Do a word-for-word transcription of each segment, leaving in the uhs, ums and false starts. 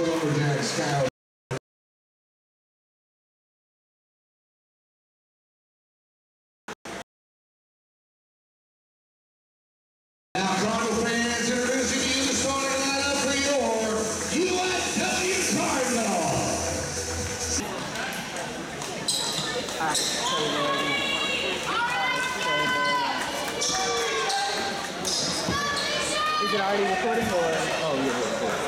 Good over there, Scout. Now, Cardinal fans, introducing you the starting lineup for your U I W Cardinals. Is it already recording or? Oh, yeah, recording.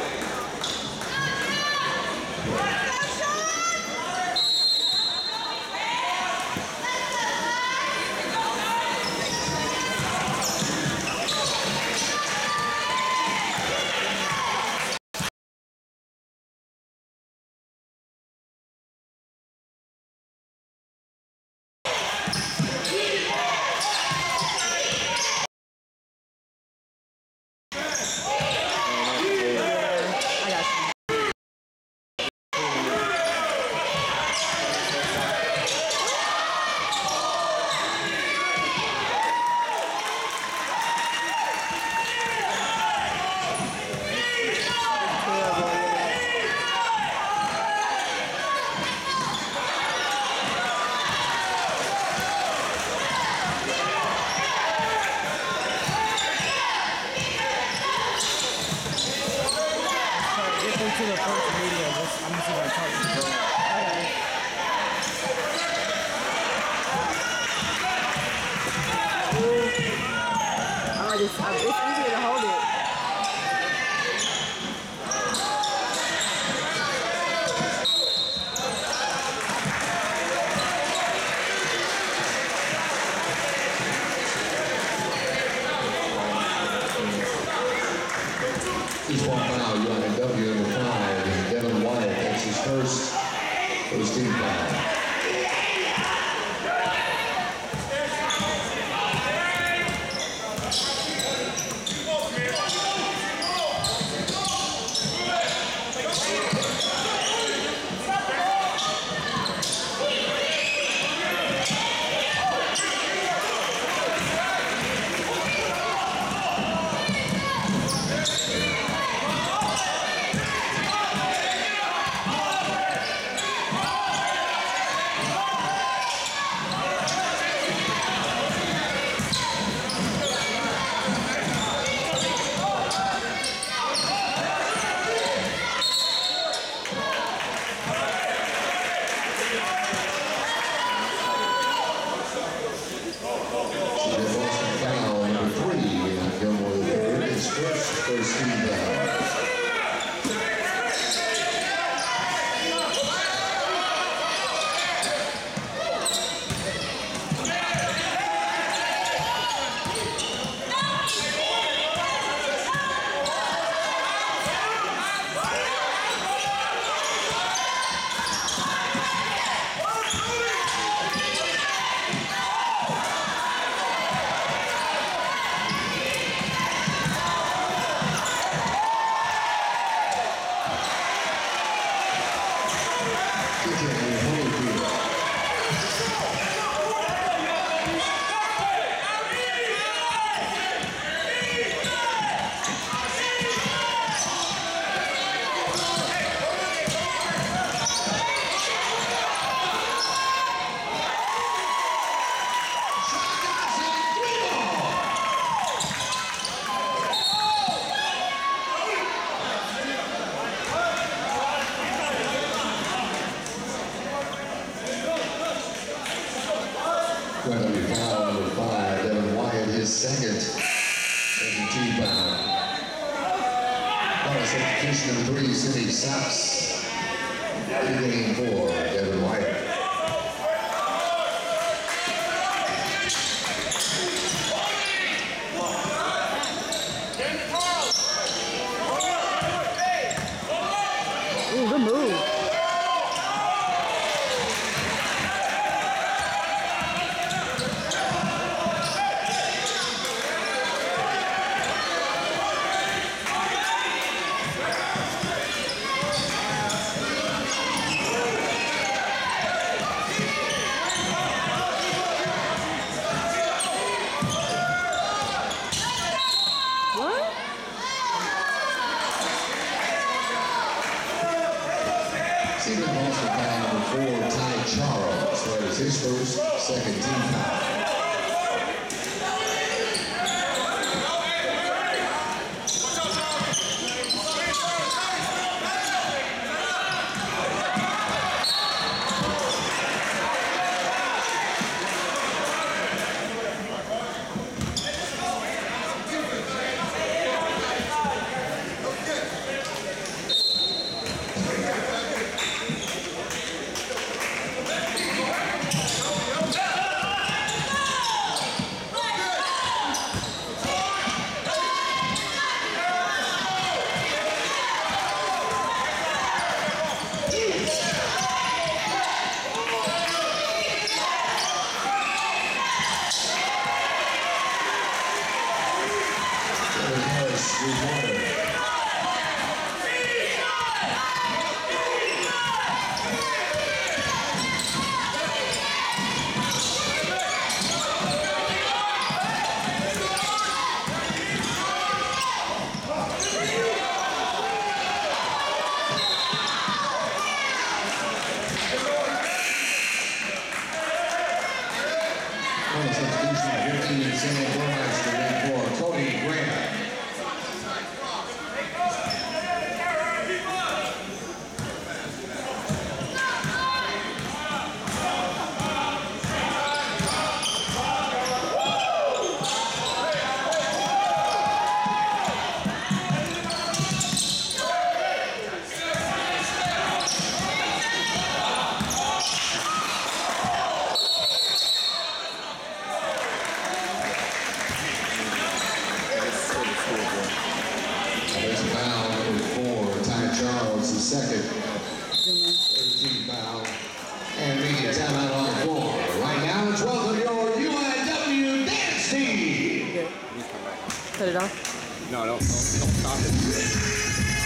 To the first video, I'm gonna see if I talk to you. Okay. I just, I, it's easier to hold it. He's one foul, U I W number five, and Devin Wyatt takes his first first team foul. First team foul. Referee foul number five, Devin Wyatt, his second, second team foul. Foul substitution number three, Cindy Sachs, beginning for Devin Wyatt. Ooh, good move. Team Boston foul number four, Ty Charles. That is his first, second team foul. Second, thirteen foul, and media timeout on the floor. Right now, let's welcome your U I W dance team. Okay. Cut it off? No, don't, don't, don't stop it.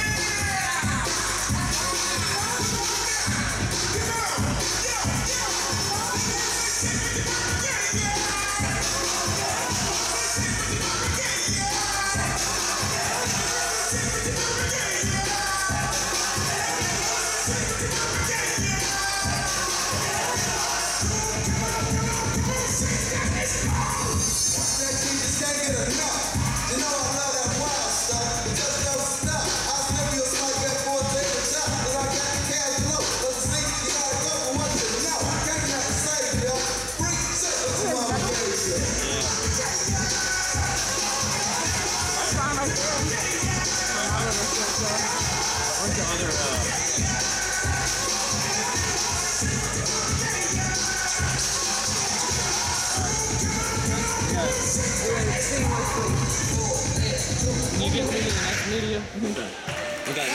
Can you get me the next media? Okay. Okay.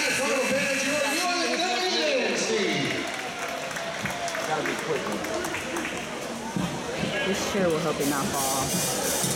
Gotta be quick. This chair will help it not fall off.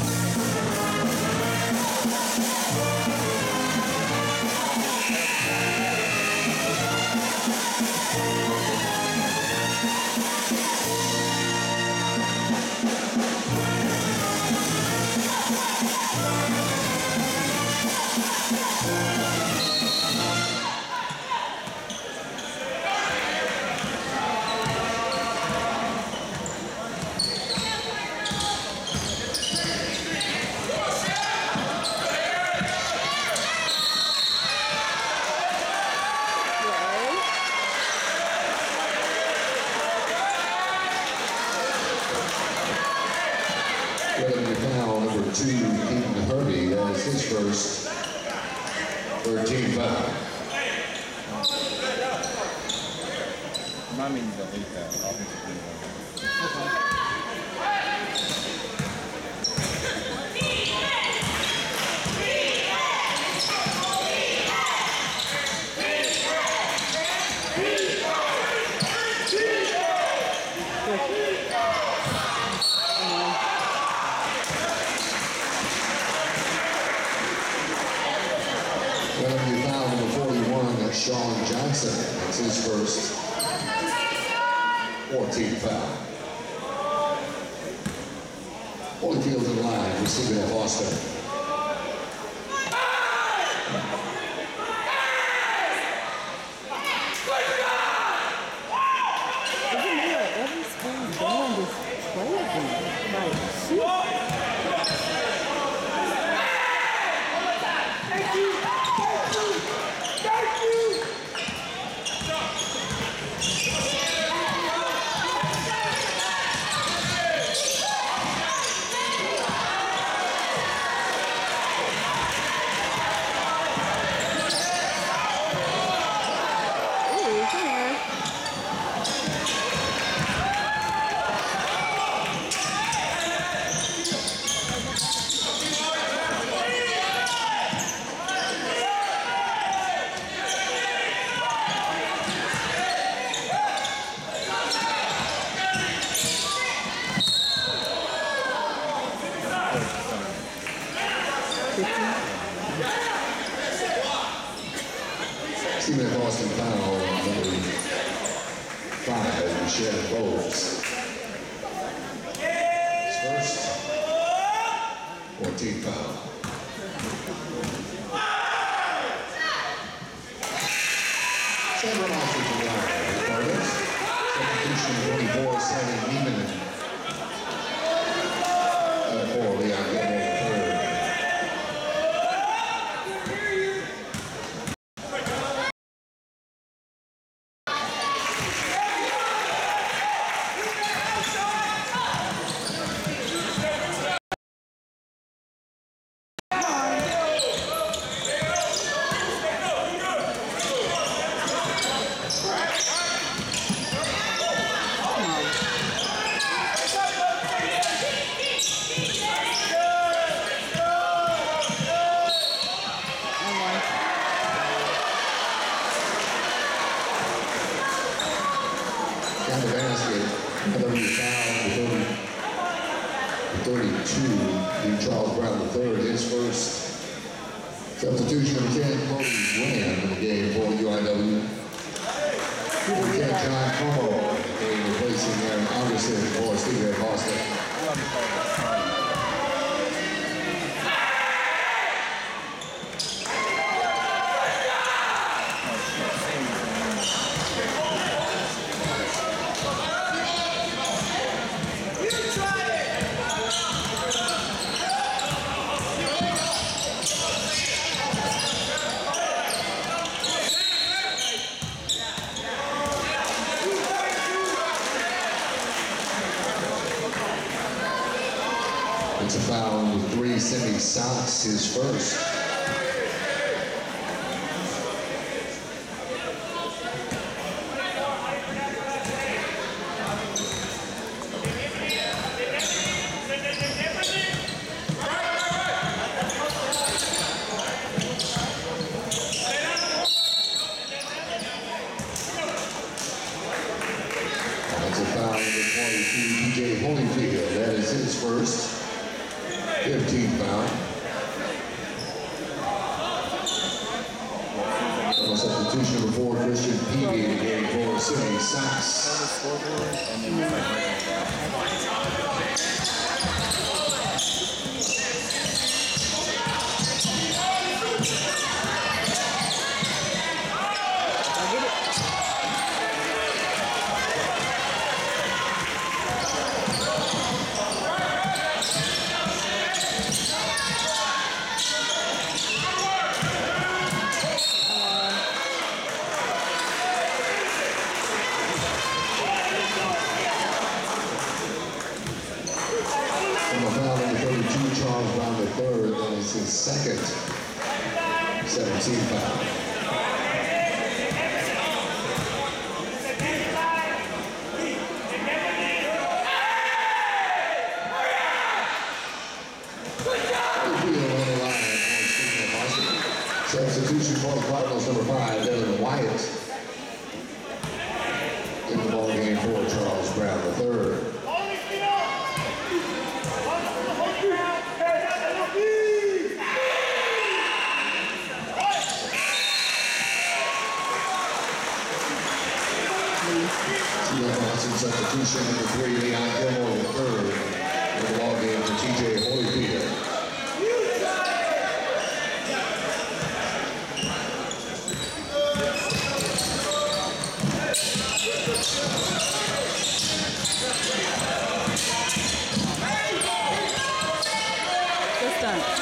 Two, Keaton Hervey, that is his first, thirteen foul. My means I hate that offensive rebound. Sean Johnson, that's his first, fourteen foul. Holyfield in line, receiving at Boston. five, Michelle Bowles. First, fourteen foul. Several offensive for the substitution twenty-four, seven, Neiman. Uh, for Leon Gilmore, third. Got the basket. Another foul for thirty-two. Lee Charles Brown the third, his first. Substitution of ten, Cody Graham in the game for U I W. We got John Cole in the game replacing Aaron Anderson for Steve Boston. It's a foul with three, Cindy Sox, his first. That's a foul with twenty-two, D J Holyfield, that is his first. fifteen foul. Double substitution number four, Christian Peavy in the game for Cindy Sox. Charles Brown the third, and it's his second seventeen foul. Substitution for the Cardinals, number five, Dylan Wyatt. In the ball game for Charles Brown the third. Substitution number three, Leon Gilmore the third. In the ball game for T J Holyfield. Just done.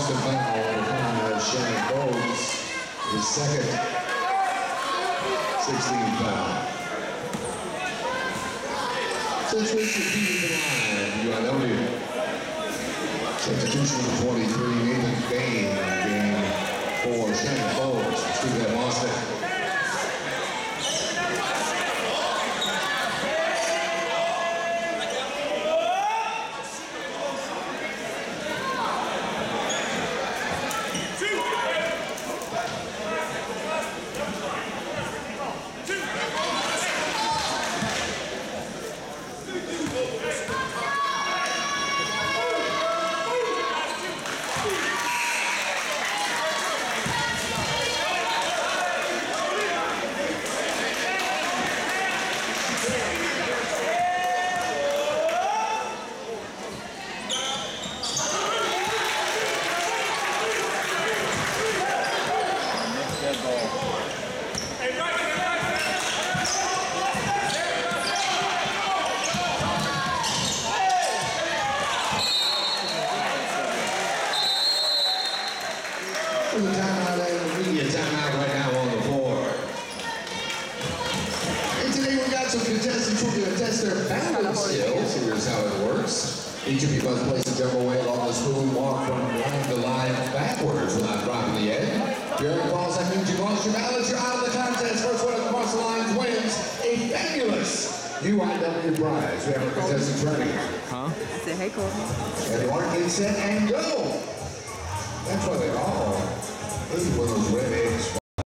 Boston foul on Shannon Bowles, his second sixteen foul. Since Richard beat the line, U I W. Substitution number twenty-three, Nathan Bain, game for Shannon Bowles. Let's do that, Boston. The timeout and media timeout right now on the floor. And today we got some contestants who are going to test their balance skills. Here's how it works. Each of you must place a jumbo weight on the spoon, walk from line to line backwards without dropping the egg. If your egg falls, that means you lost your balance. You're out of the contest. First one across the lines wins a fabulous U I W prize. We have our contestants ready. Huh? I said, hey, Courtney. And mark, get set, and go. That's what they call. This is one of those red eggs.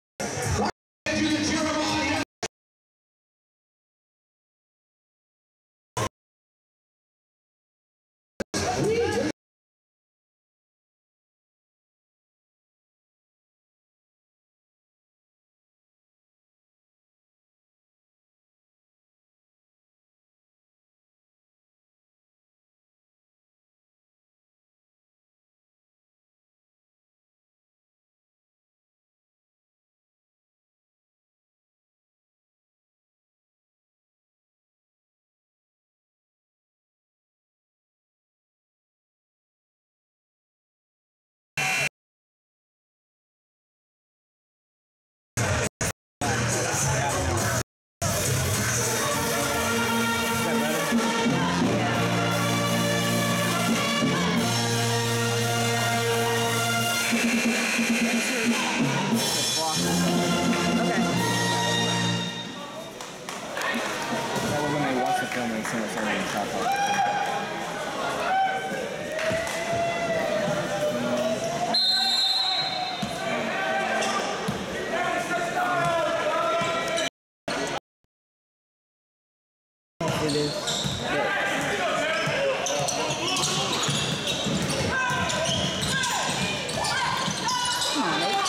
It is. Come on, Nate.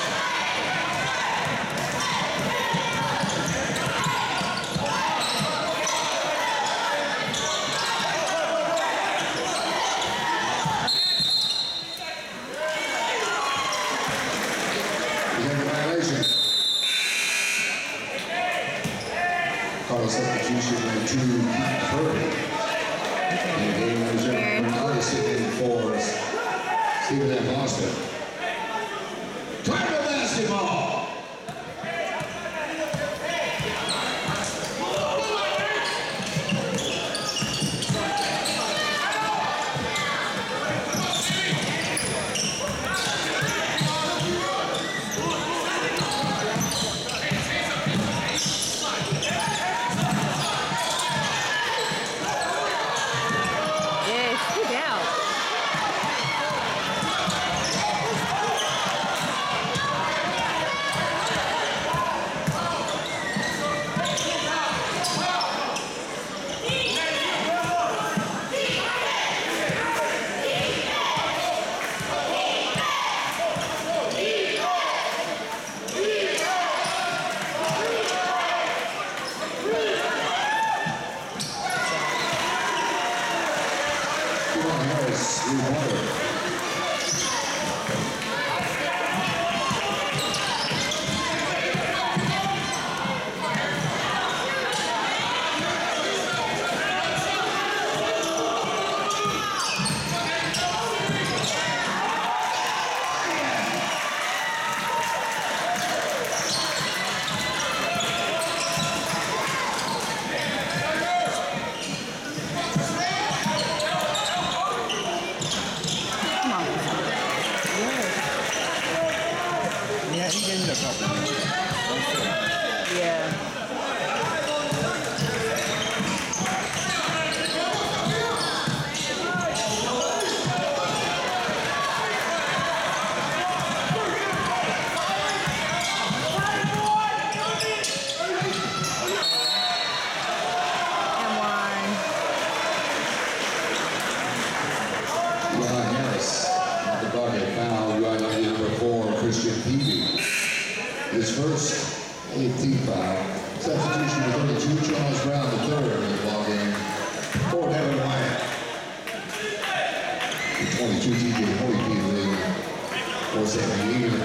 Call substitution number two, Curry. And the game reserve number nine sitting in for Stephen F. Boston. Time for basketball. team foul. Substitution number thirty-two, Charles Brown the third in the ball game for Devin Wyatt. The twenty-two, T J Holyfield in for Sammy Egan.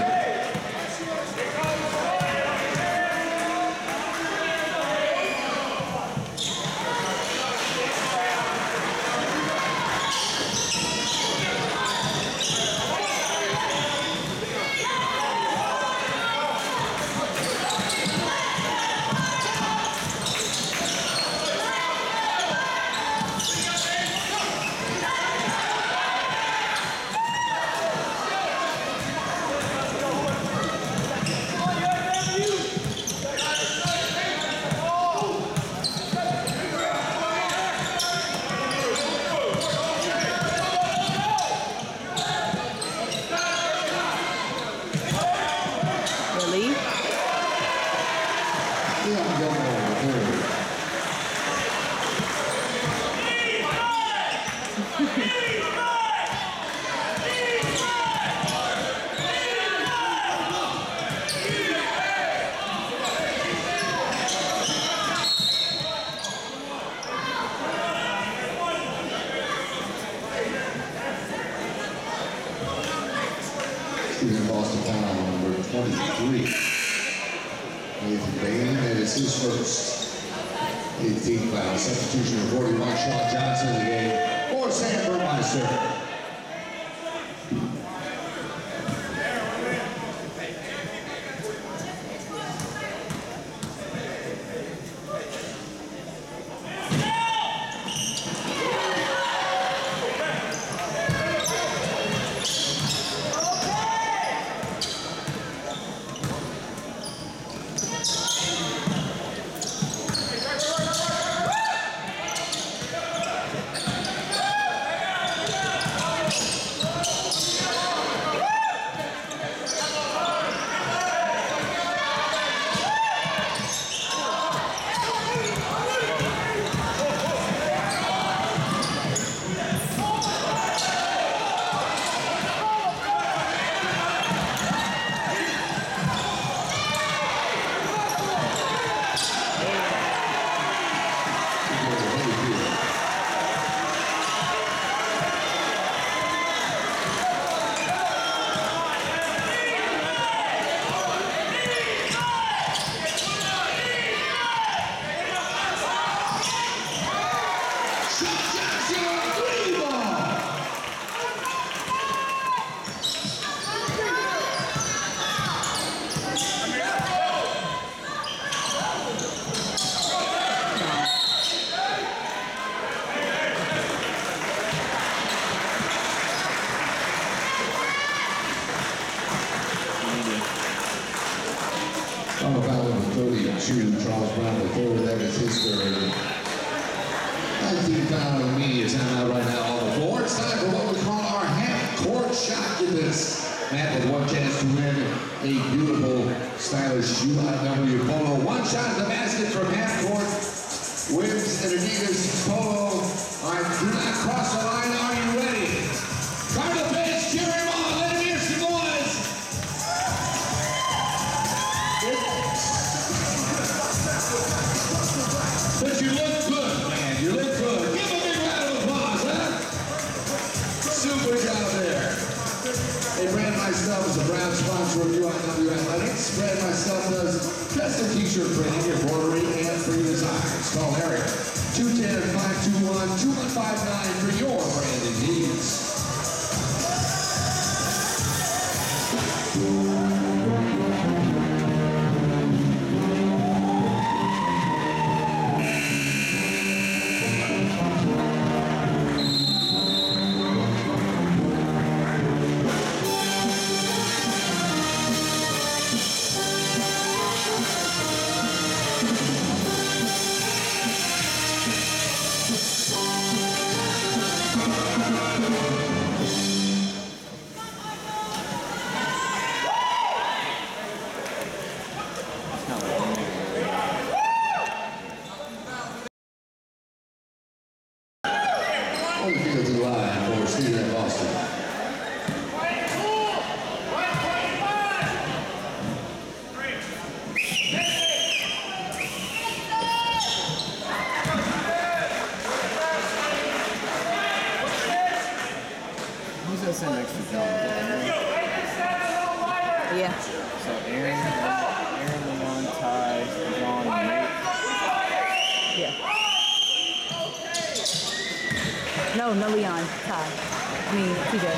Stephen Boston foul number twenty-three. Nathan Bain, that is his first. eighteenth foul. Substitution of forty-one, Sean Johnson in the game for Sam Burmeister. On the foul number thirty-two, Charles Brown the third, that is his third. nineteen foul immediate timeout right now on the floor. It's time for what we call our half-court shot to this. Matt with one chance to win a beautiful, stylish U I W polo. One shot at the basket from half-court. Wins an Adidas polo. All right, do not cross the line. Are you ready? Come to the bench, cheer him on. Let him hear some noise. But you look good, man. You look good. Give him a big round of applause, huh? Super job there. Hey, Brand My Stuff is a proud sponsor of U I W Athletics. Brand My Stuff does custom t-shirt printing, embroidery, and free designs. Call Eric two one zero, five two one, two one five nine for your branding needs. no, no Leon. Ty. I mean, T J.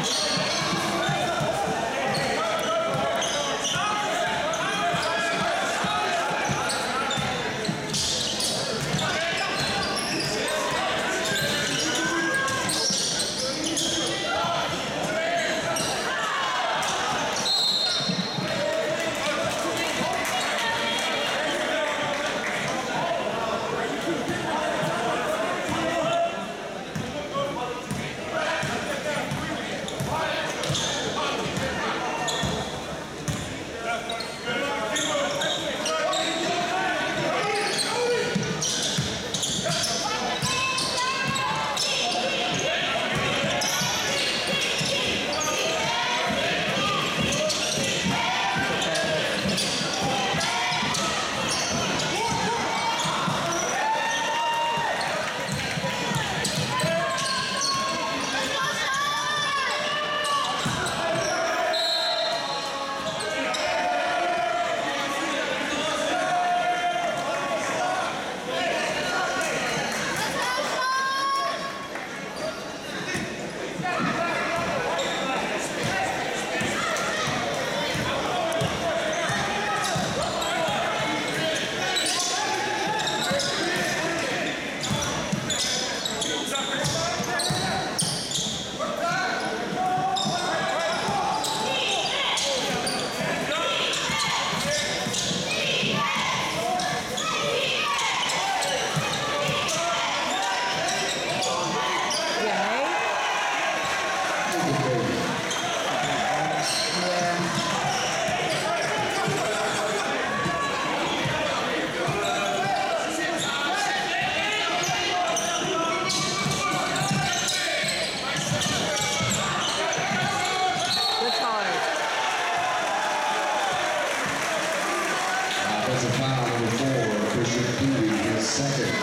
That's a foul number four, Christian Dooley, his second.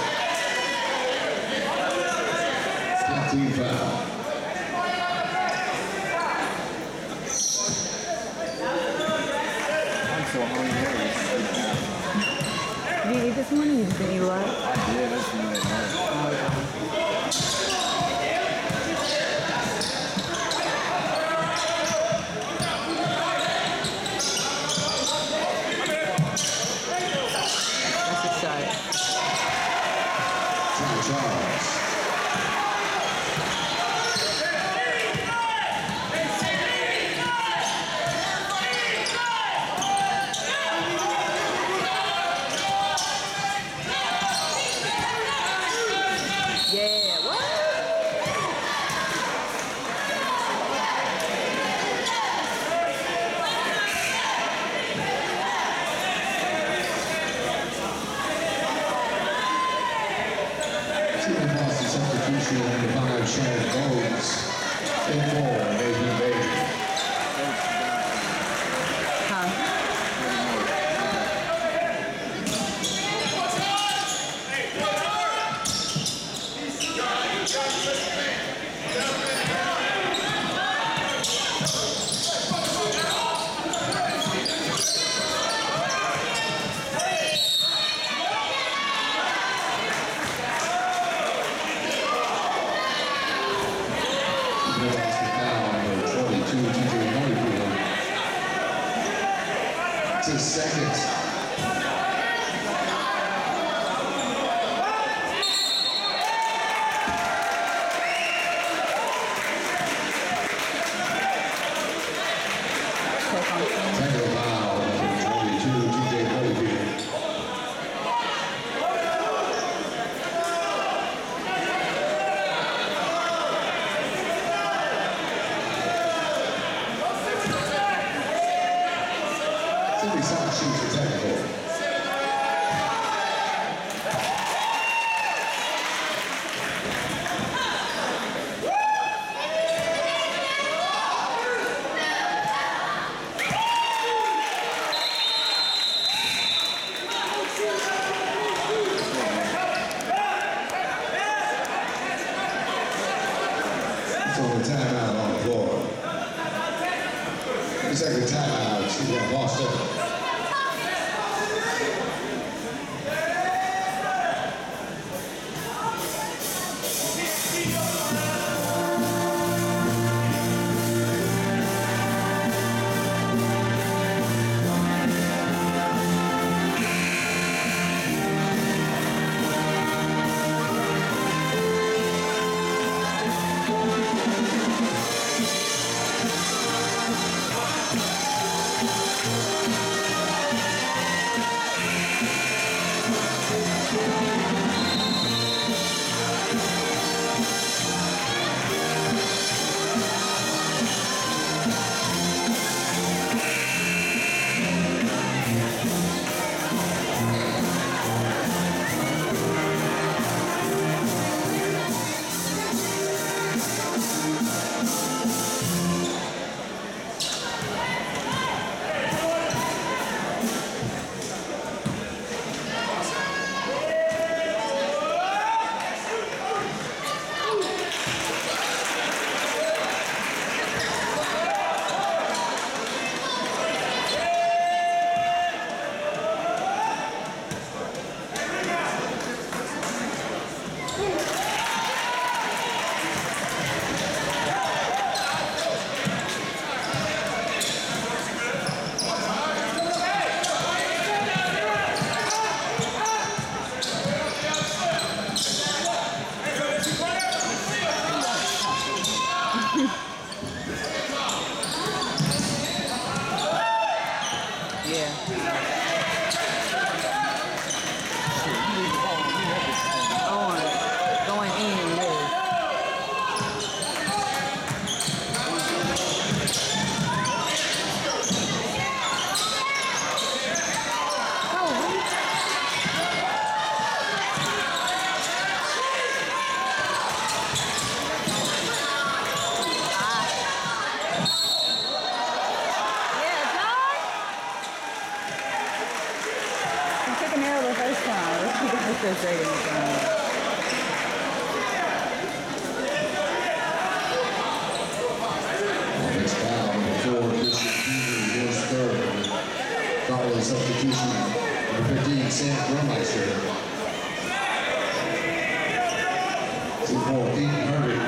fifteen foul. I'm so hungry. Did you eat this morning? You just didn't eat a lot? I did. That's what Charles. Yeah, what? Substitution number five, Sharon Gomes. In four, Nathan Bailey. Huh? His second. Technical foul, number twenty-two, T J Holyfield. Somebody shoots a technical. So the timeout on the floor. Second timeout, excuse me, Boston. Because they didn't come. Next foul, number four, Christian Peter, his third. Following substitution, number fifteen, Sam Grumeister. Two more, Keaton Harvey.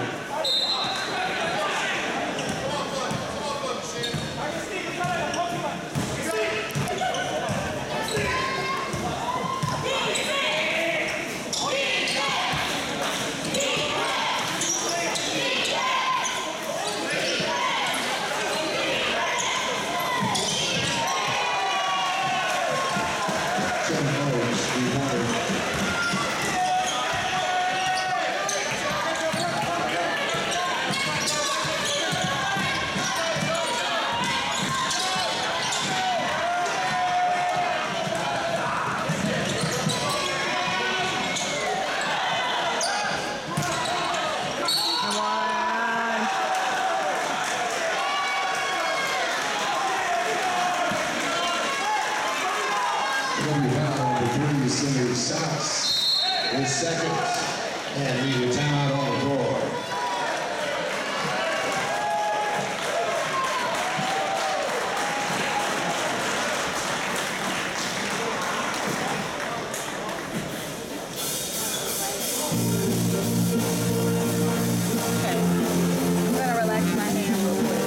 His second, and we need a timeout on the floor. Okay. I'm gonna relax my hand real quick.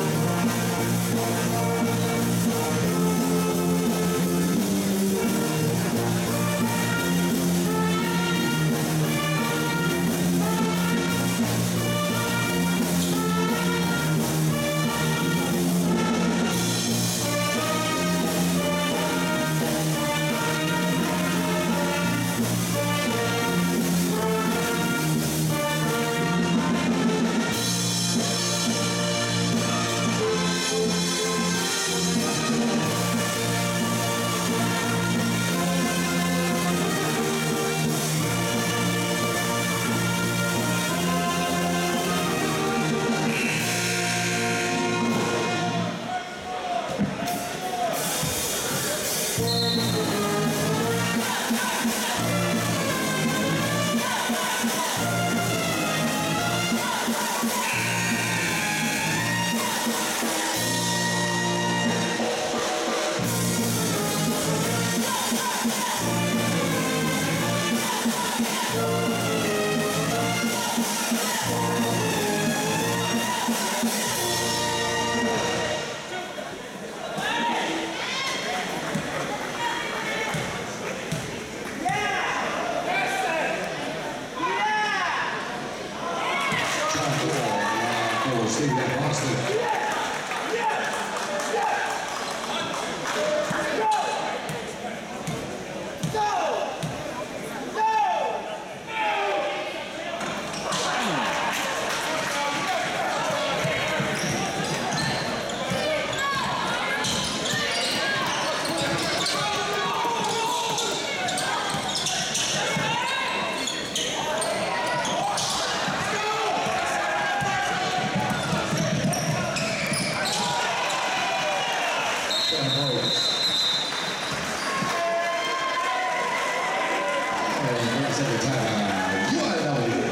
U I W.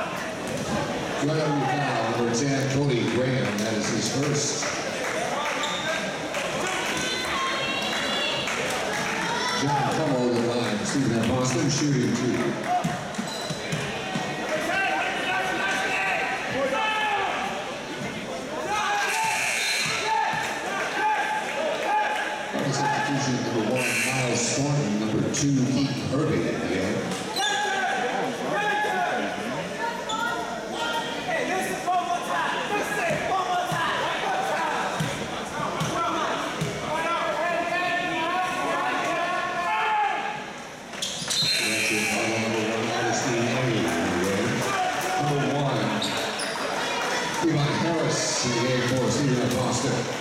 U I W foul, number ten, Cody Graham. That is his first. John Como on the line. Stephen F. Boston shooting two. Substitution number one, Miles Thornton. Number two, Keith Herbie in the game. Harris in the game for Stephen F. Boston.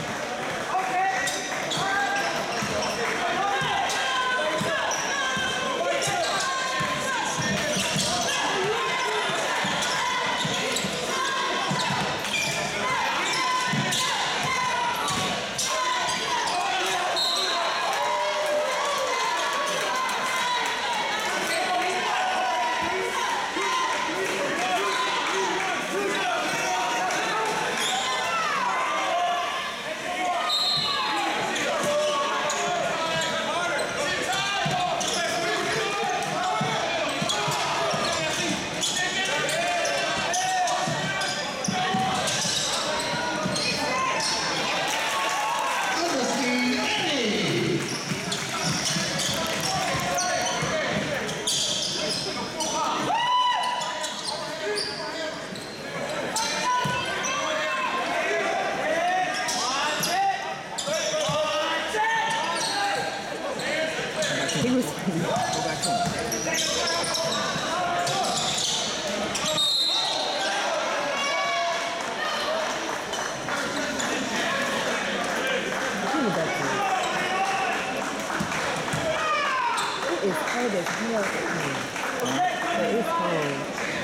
He was. Go back home. It is cold as hell. It is cold.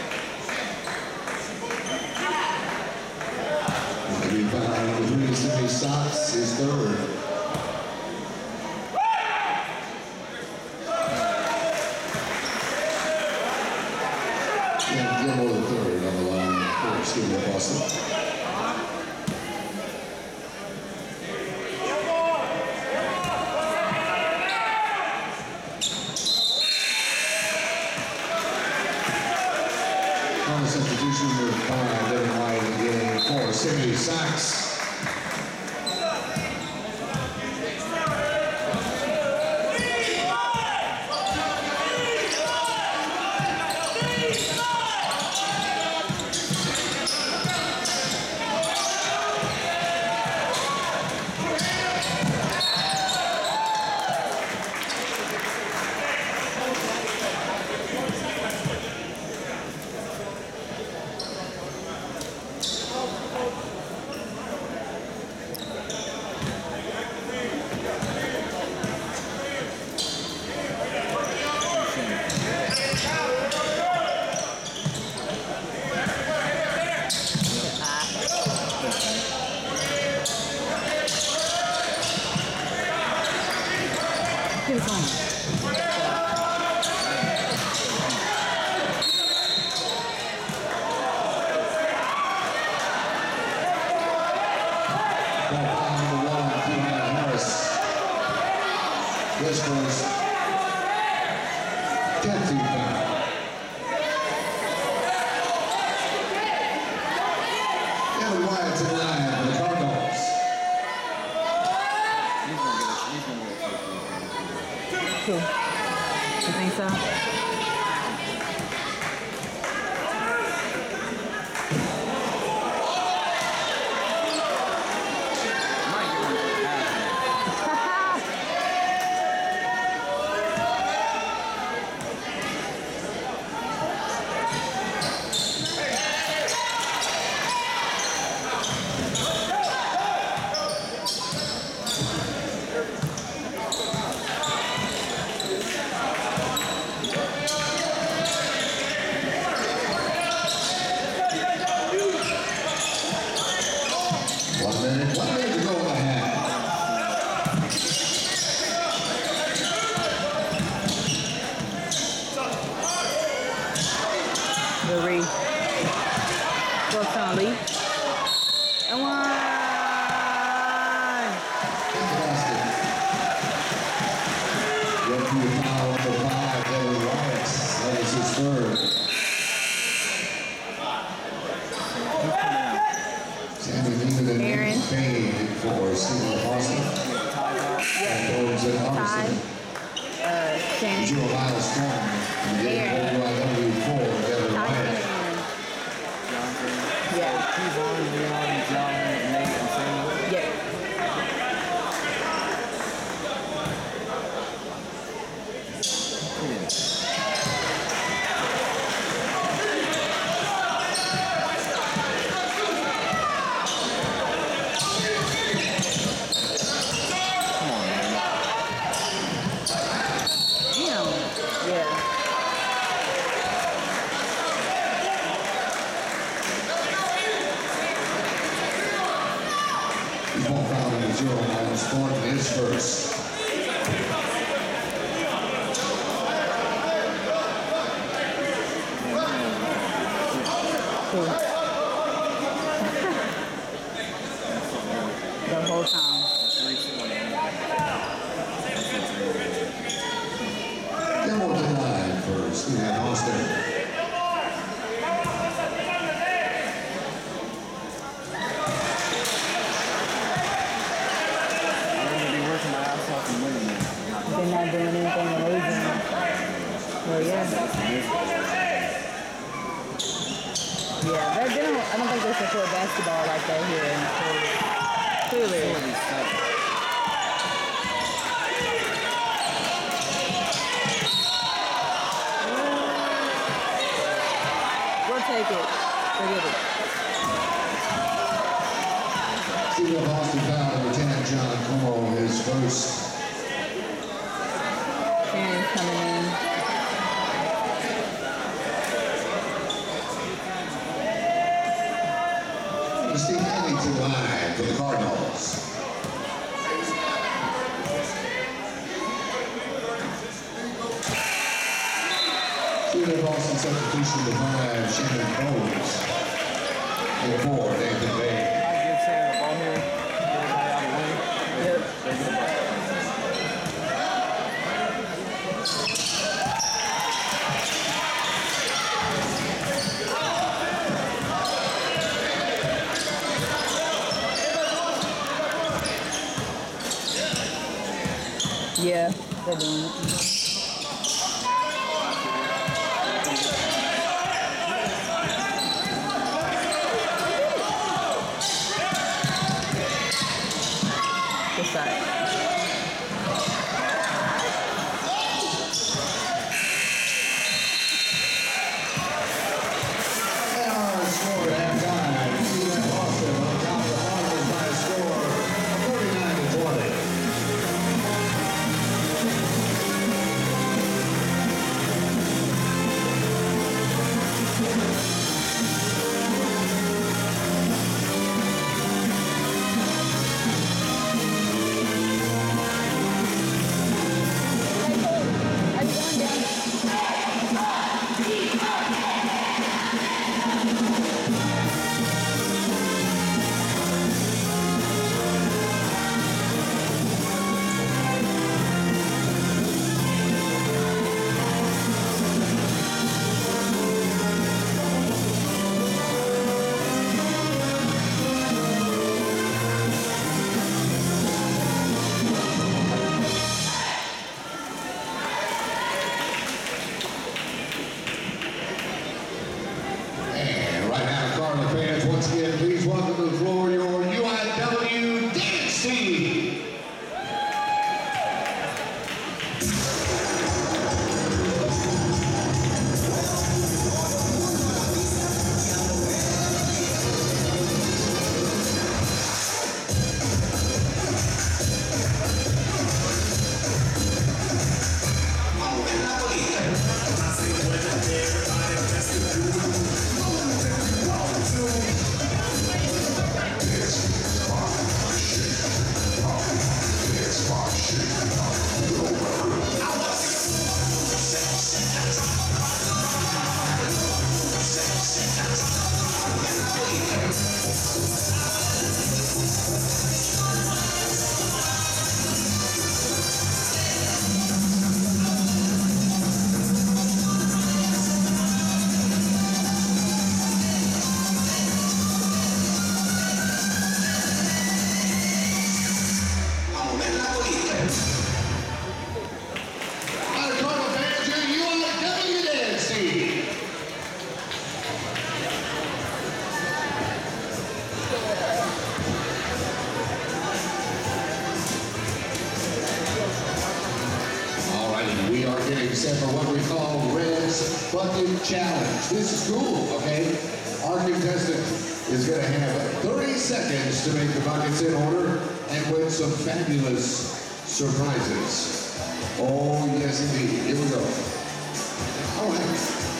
The rebound between Sydney Sox is third. And Gilmore the third on the line for Stephen F. Boston. On the substitution, number five, Devin White in the game for Sydney Sox. Here's one. Number one, Harris. This was tenth foul. Devin White to the line for the Cardinals. Cool. You think so? One minute, one minute to go in the half. Marie. What's on Lee? And one. fade for Stephen Boston. And goes in Ty, Augustin. uh, Shannon. Zero miles strong. And getting U I W four. Devin Ty, Ryan. Shannon, Johnson. Yeah. Kevon, Leon, John, Nate, and Samuel. Yeah. Ball foul number zero, minus Thornton is first. The whole time. Double denied for Stephen Austin. They're not doing anything amazing. Well, yeah. Yeah, they're doing, I don't think they support basketball like that here in Clearly. We'll take it. Forget it. Stephen Austin foul number ten, John Como, his first. Shannon's coming in. Steve Henley to line for the Cardinals. Stephen Austin substitution to five, Shannon Bowles. And four, Nathan Bay. I give Shannon the ball here. Get everybody out of the way. Yep. They get the ball. Yeah, they're doing it. Good side. Our score at halftime. Stephen Austin on top of the Cardinals by a score of thirty-nine to twenty. except for what we call Red's Bucket Challenge. This is cool, okay? Our contestant is going to have thirty seconds to make the buckets in order and win some fabulous surprises. Oh, yes, indeed. Here we go. All right.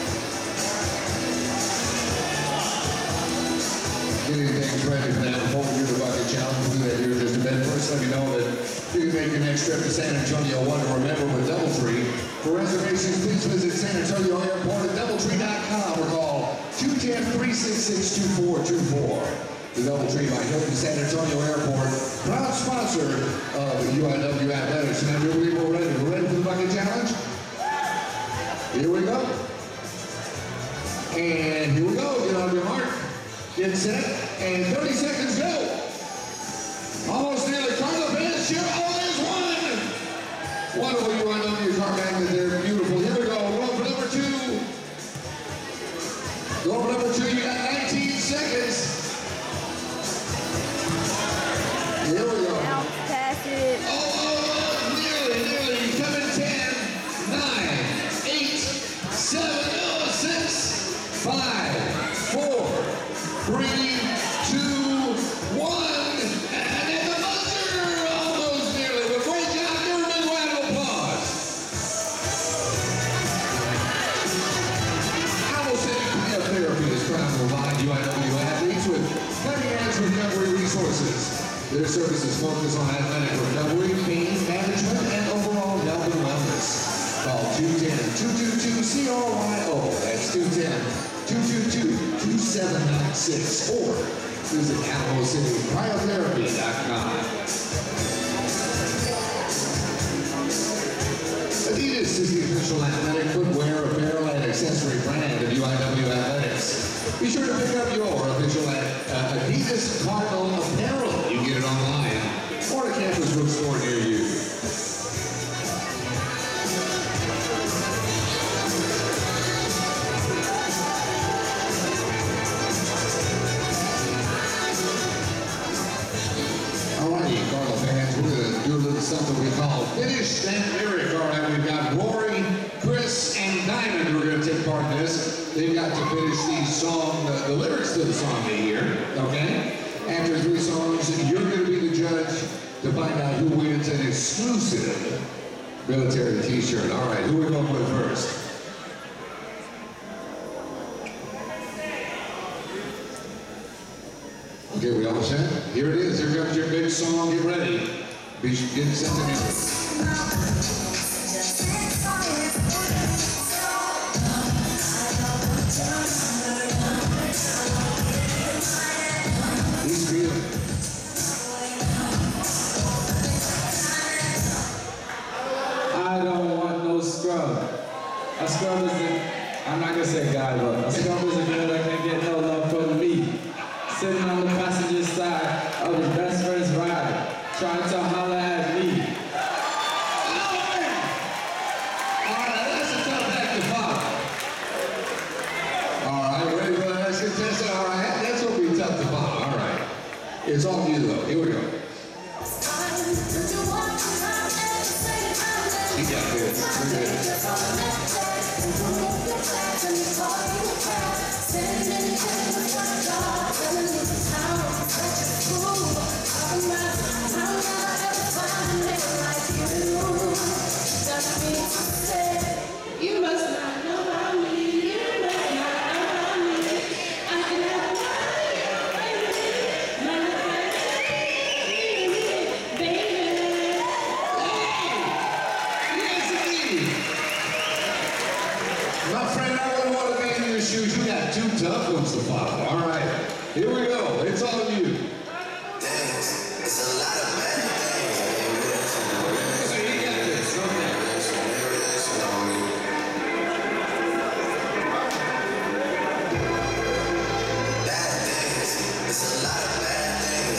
Getting things ready for that before we do the bucket challenge. We'll do that here in just a bit. First, let me know that you can make your next trip to San Antonio one to remember with DoubleTree. For reservations, please visit San Antonio Airport at doubletree dot com or call two one zero, three six six, two four two four. The DoubleTree by Hilton San Antonio Airport, proud sponsor of the U I W Athletics. And I do believe we're ready. We're ready for the bucket challenge? Here we go. And here we go. Get on your mark. Get set, and thirty seconds go. Almost nearly Carla Benz, here, oh, there's one. Wonderful U I W car magnet there, beautiful. Here we go, roll for number two. Go for number two, you got nineteen seconds. Here we go. Bounce, pass it. Oh, oh, nearly, nearly, coming ten, nine, eight, seven, oh, six, five, four, three, two, one, and at the buzzer, almost nearly, but great job, give them a round of applause. Owl City Cleanup Therapy is proud to provide U I W athletes with cutting-edge recovery resources. Their services focus on athletic recovery, pain management, and overall health and wellness. Call two one zero, two two two, C R Y O, that's two one zero, two two two, two seven nine six, or visit owl city cryotherapy dot com. Adidas is the official athletic footwear, apparel, and accessory brand of U I W Athletics. Be sure to pick up your official uh, Adidas Cardinal apparel. You can get it online or at a campus bookstore near you. Alrighty, Cardinal fans, we're going to do a little something we call Finish That Lyric. Alright, we've got Rory, Chris, and Diamond who are going to take part in this. They've got to finish the song, the, the lyrics to the song they hear, okay? After three songs, you're going to be the judge to find out who wins an exclusive military t-shirt. Alright, who are we going with first? Okay, we all set? Here it is. Here comes your big song. Get ready. Be get set to music. Please feel it. I don't want no scrub. A scrub is a, I'm not gonna say guy, but a scrub is a girl that can't get no love from me. Sitting on the passenger side of his best friend's ride, trying to holler at me. Alright, that's a tough act to follow. Alright, ready for the next contestant? Alright, that's gonna be tough to follow. Alright. It's all you though. Here we go. You got this. Look at You must not know about me. You must not know about me. I can have one, baby. Yes, indeed. My friend, I wouldn't want to be in your shoes. You got two tough ones to follow. All right, here we go. It's all you. It's a lot of bad things. So you got this. Okay. Bad things. It's a lot of bad things.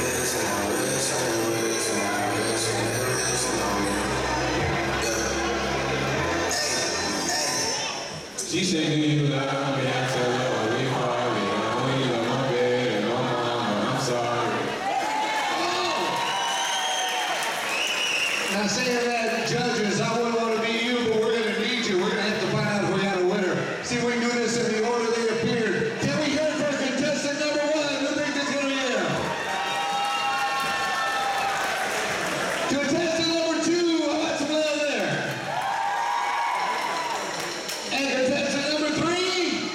She said, do you love me? I tell her, oh, we party. I know you love my bed and my mama. I'm sorry. Now saying that, judges, I wouldn't want to be you, but we're going to need Contestant number two, how about some love there? And contestant number three.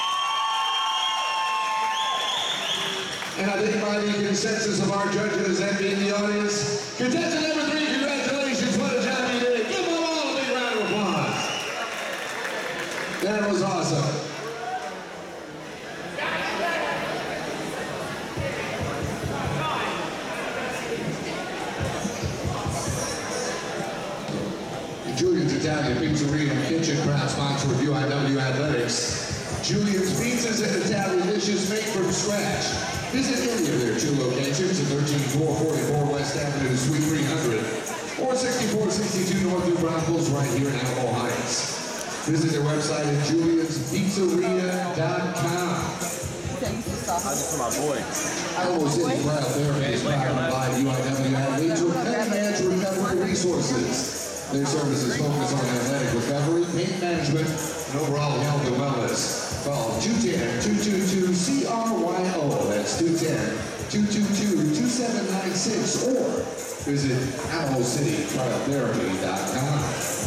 And I think by the consensus of our judges and being the audience, contestant number three, congratulations, what a job you did. Give them all a big round of applause. That was awesome. Julian's Italian Pizzeria and Kitchen, proud sponsor of U I W Athletics. Julian's Pizzas and Italian dishes made from scratch. Visit any of their two locations at thirteen four forty-four West Avenue, Suite three hundred, or sixty-four sixty-two North New Braunfels, right here in Alamo Heights. Visit their website at julians pizzeria dot com. I just for my boy. Alamo City Proud Therapy is proud to provide U I W athletes with cutting-edge recovery resources. Their services focus on athletic recovery, pain management, and overall health and wellness. Call two one zero, two two two, C R Y O. That's two one zero, two two two, two seven nine six, or visit alamo city trial therapy dot com.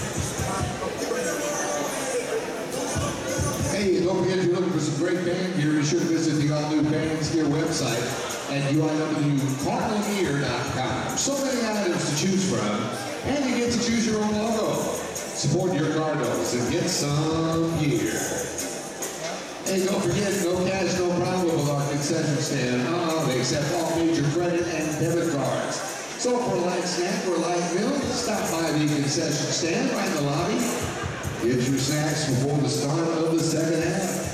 Hey, don't forget if you're looking for some great band gear, be sure to visit the all-new Bands Gear website at U I W cardinal gear dot com. So many items to choose from, and you get to choose your own logo. Support your Cardinals and get some gear. Hey, don't forget, no cash, no problem with our concession stand. Oh, they accept all major credit and debit cards. So for a light snack or a light meal, stop by the concession stand right in the lobby. Get your snacks before the start of the second half.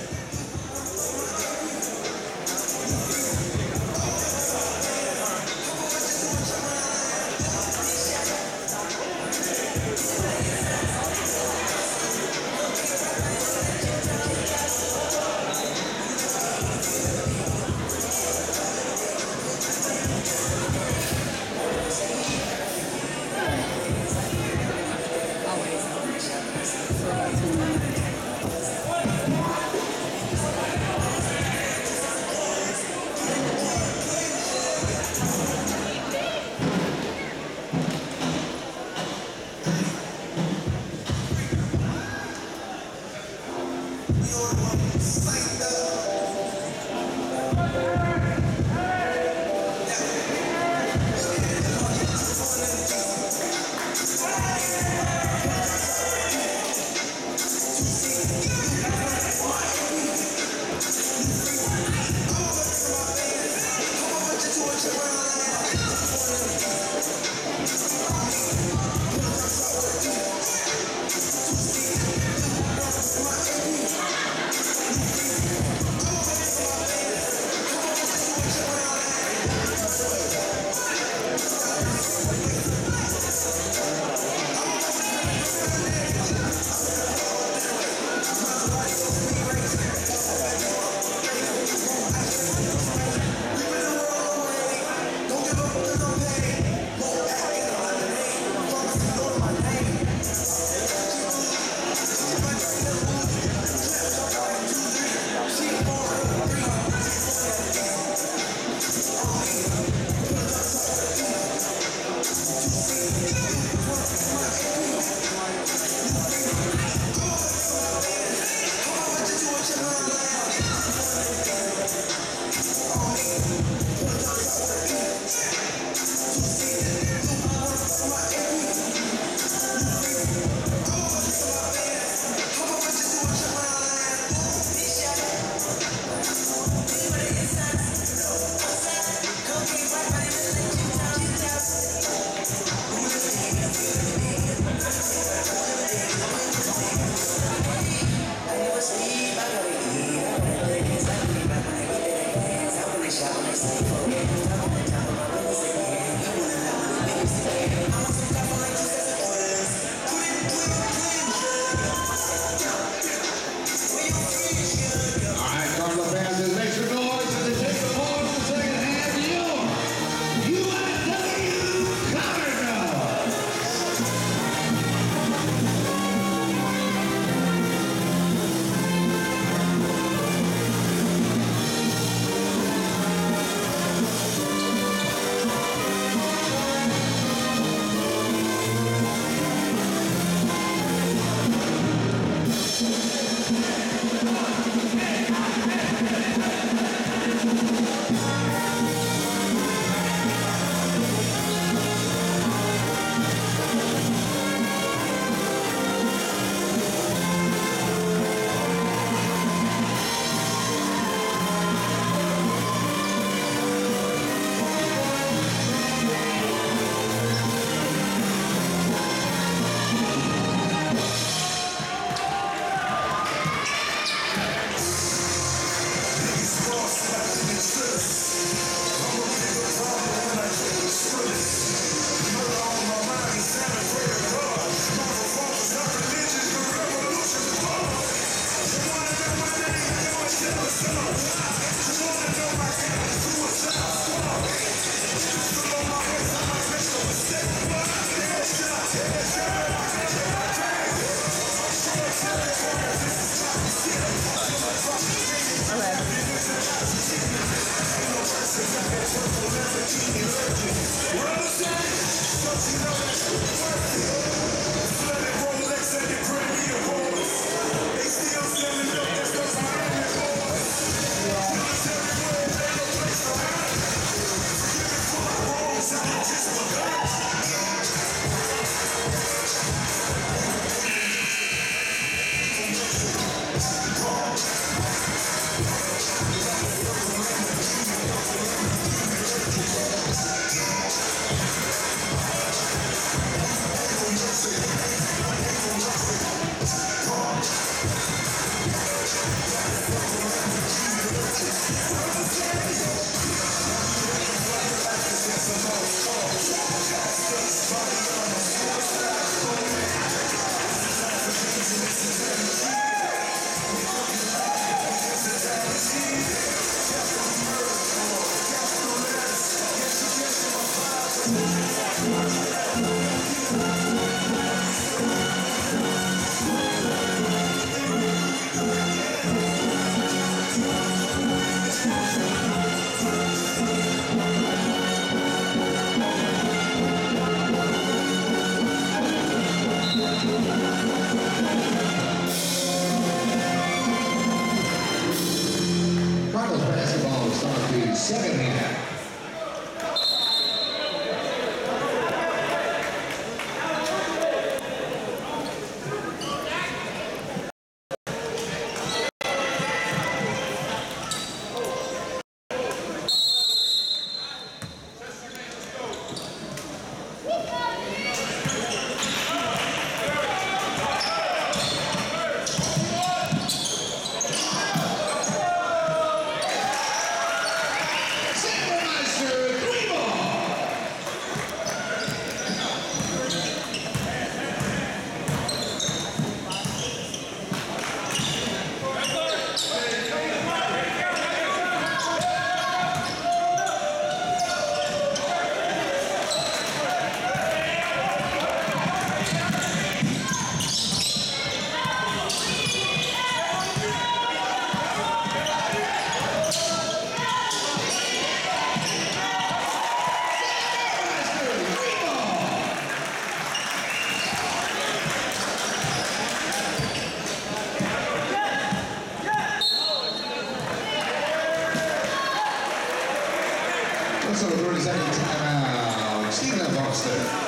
roster.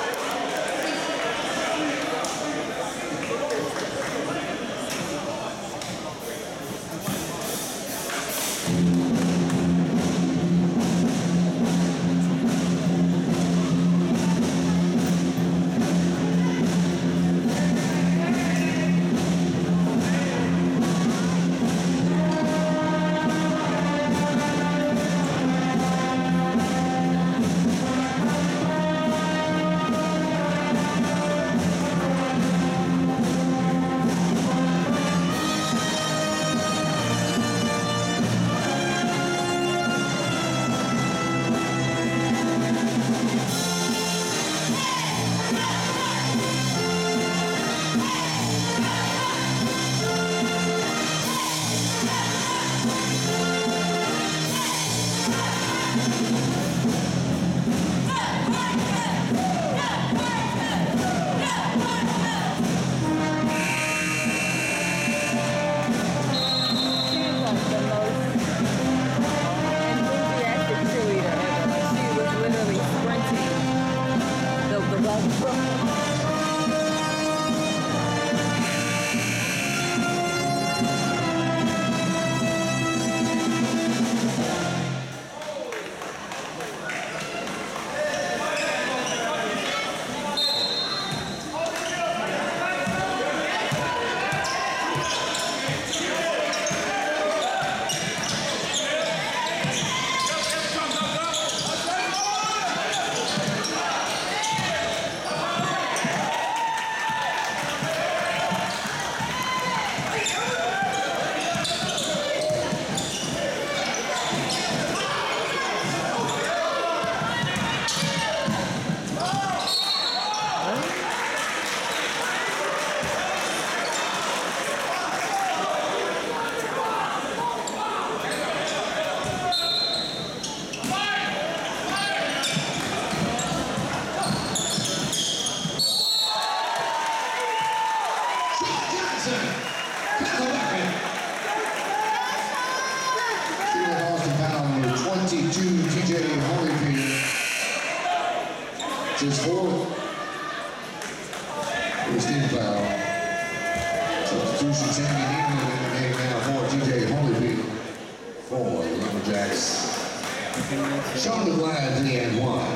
twenty-two, T J Holyfield. It's his fourth. First team foul. Substitution Sammy England in the game now for T J Holyfield. For the Lumberjacks. Sean DeGlad to the end one.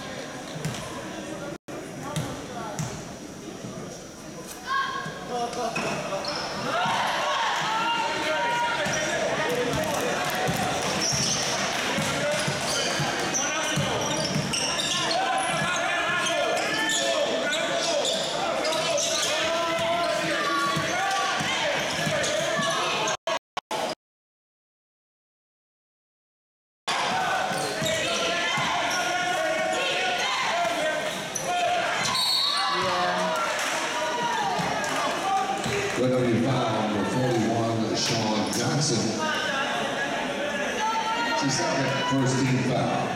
Ready foul number forty-one, Sean Johnson. She's second, first team foul.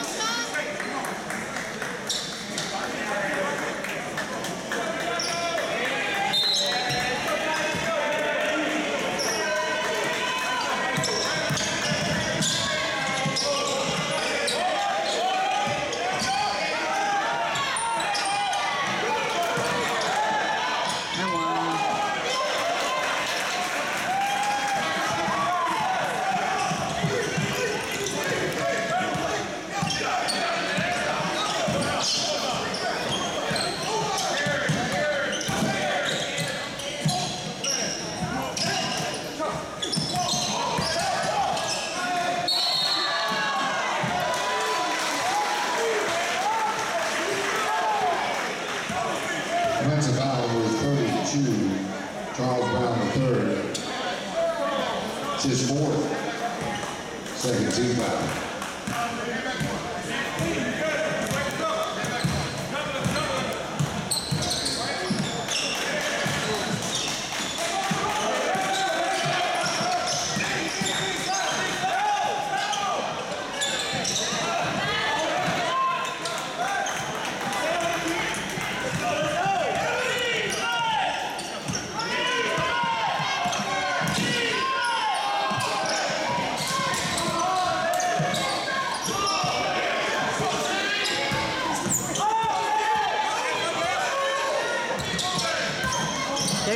Offensive foul number thirty-two, Charles Brown the third. It's his fourth. Second team foul.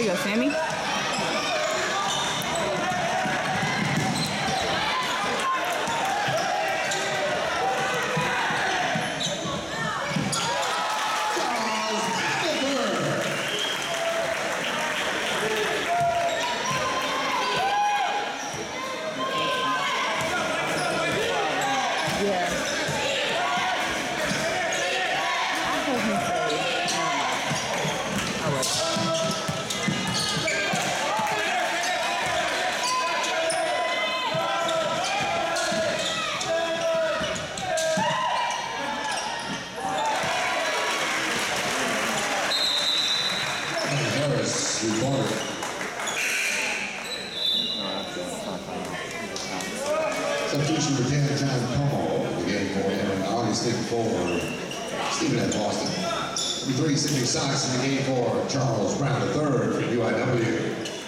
you go, Sammy. Substitution for ten, John Paul, the game for him, and Augustine for Stephen at Boston. Number three, Sidney Sox in the game for Charles Brown the third for U I W.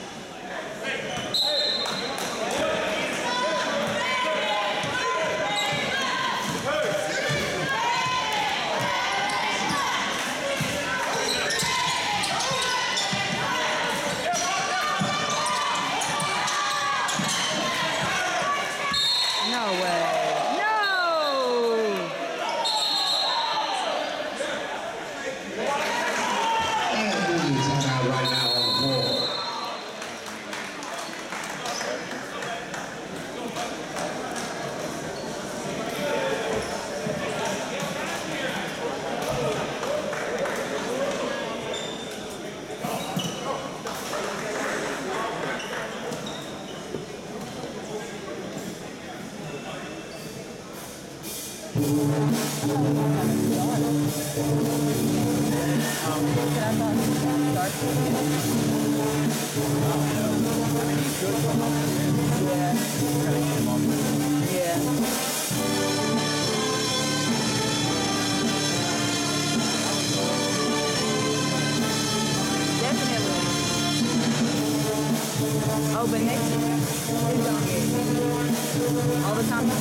Oh, but next year, they don't get all the time.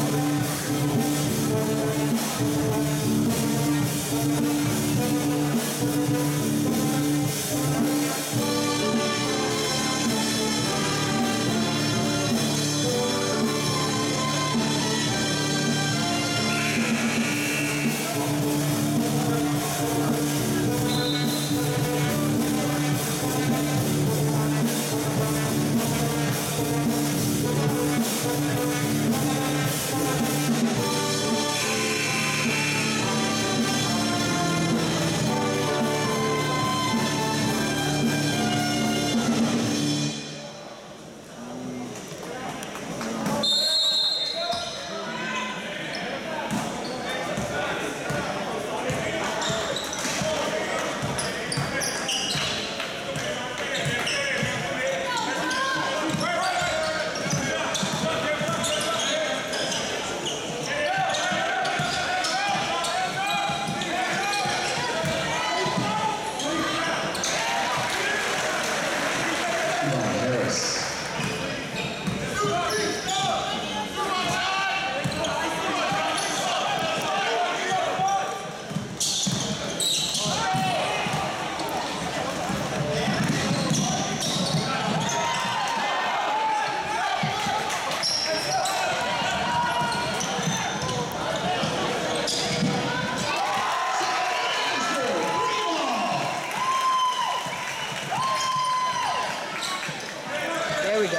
There we go.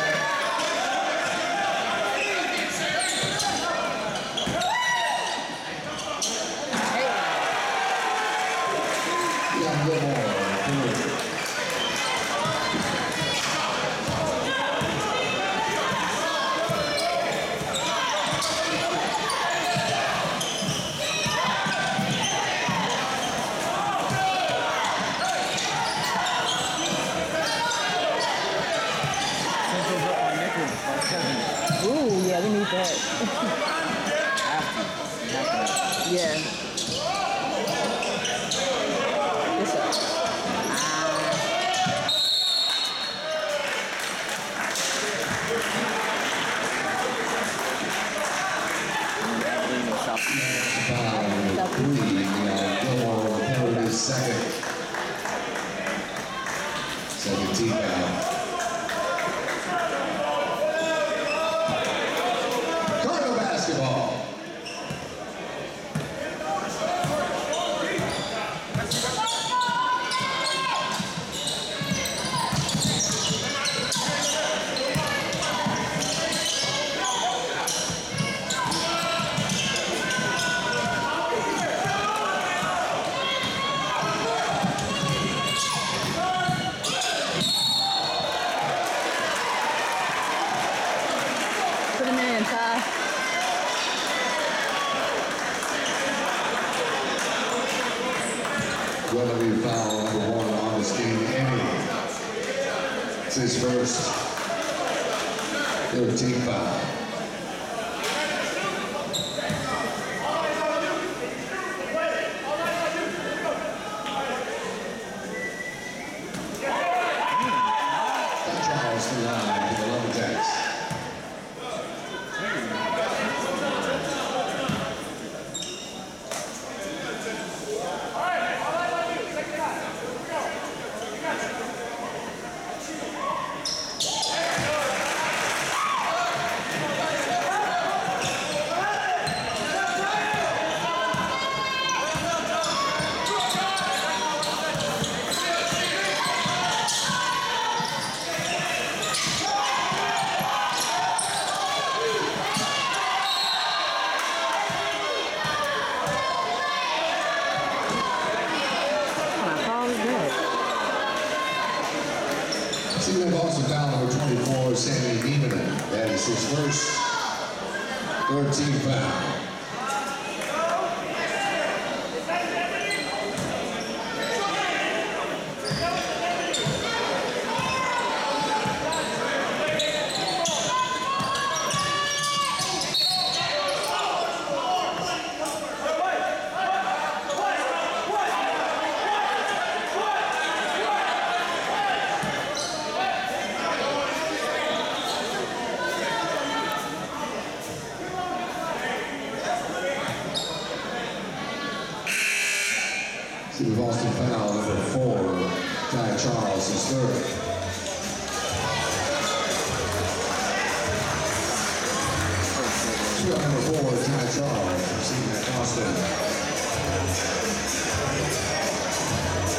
Ooh, yeah, we need that. Yeah. This up. Ah. team foul. Cardinal basketball. Put him in, Ty. U I W foul number one on this game, Emmy. It's his first thirteen foul. Charles to the line for the Lumberjacks. Steven Boston foul number twenty-four, Sammy Neiman. That is his first thirteen foul. Steve Boston foul number four, Ty Charles, his third. Number four, Ty Charles, from Steve Boston.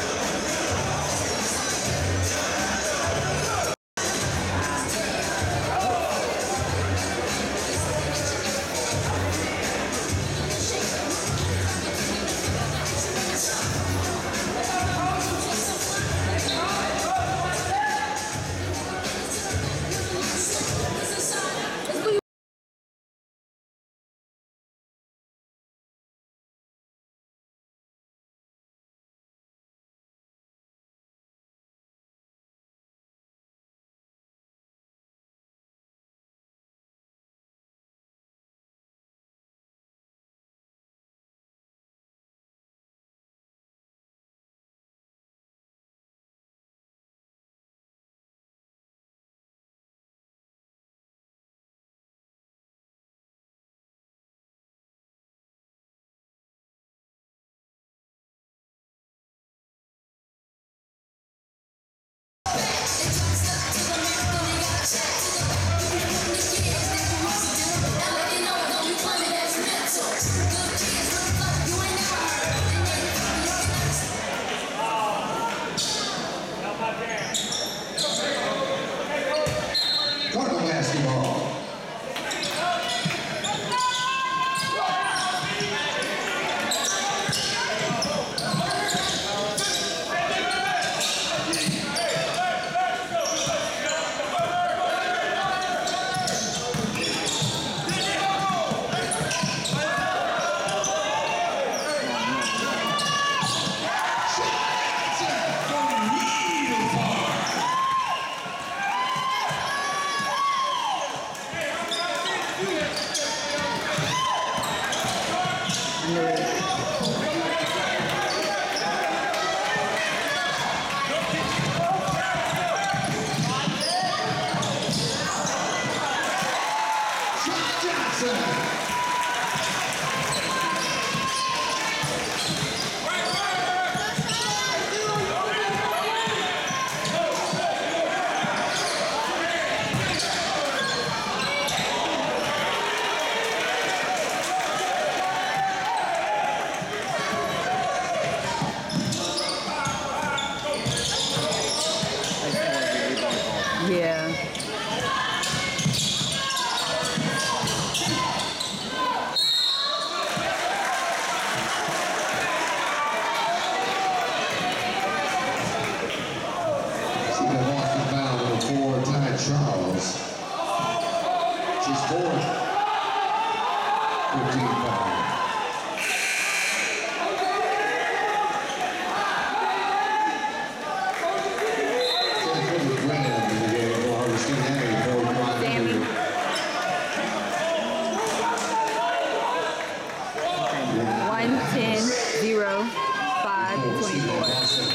twenty-five to twenty-four.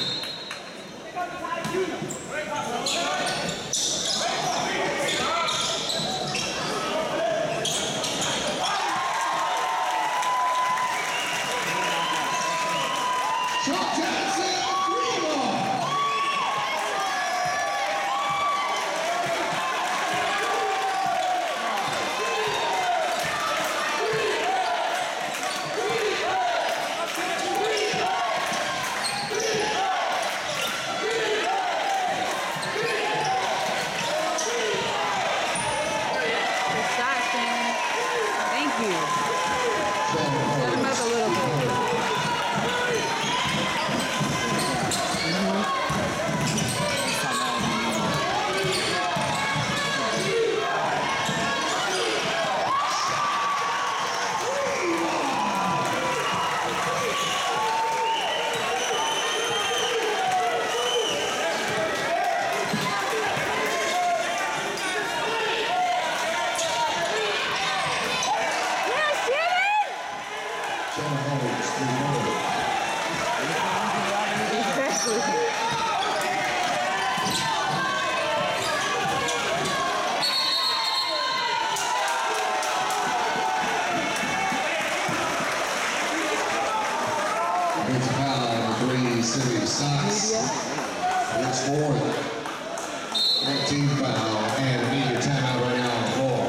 It's fourth. nineteen foul and immediate timeout right now on the floor.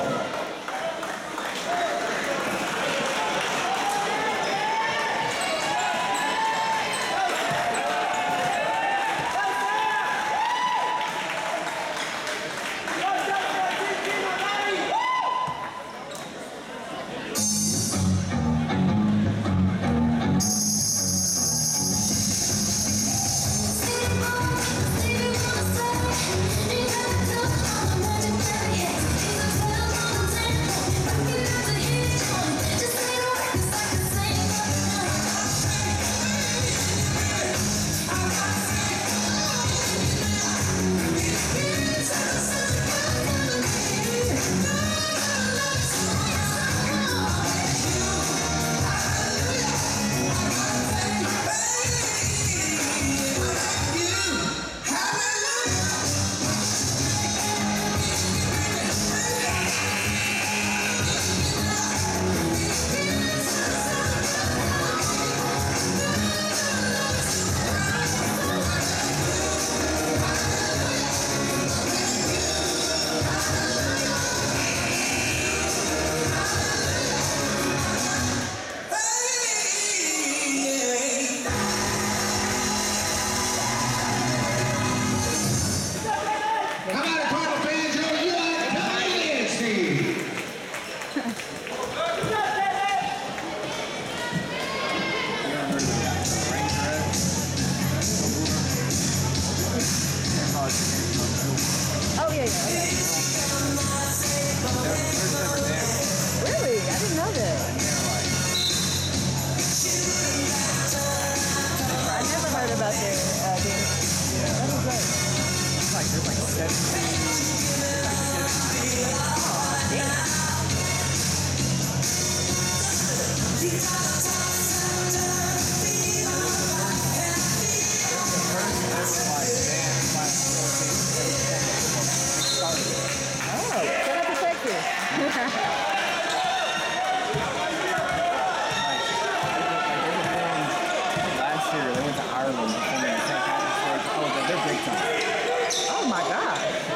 Oh my God.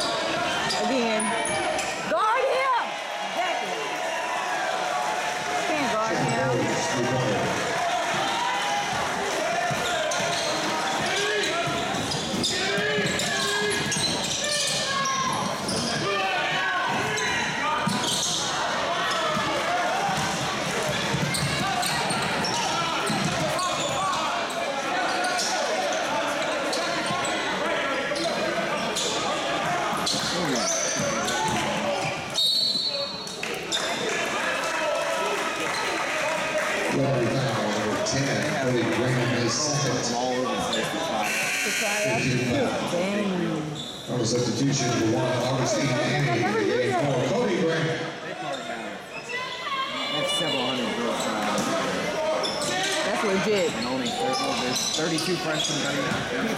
Again, guard him. Exactly. Can't guard him. On a substitution for one, Augustine Annie, for Cody Grant. That's legit. did. And only there's thirty-two freshmen, thirty-two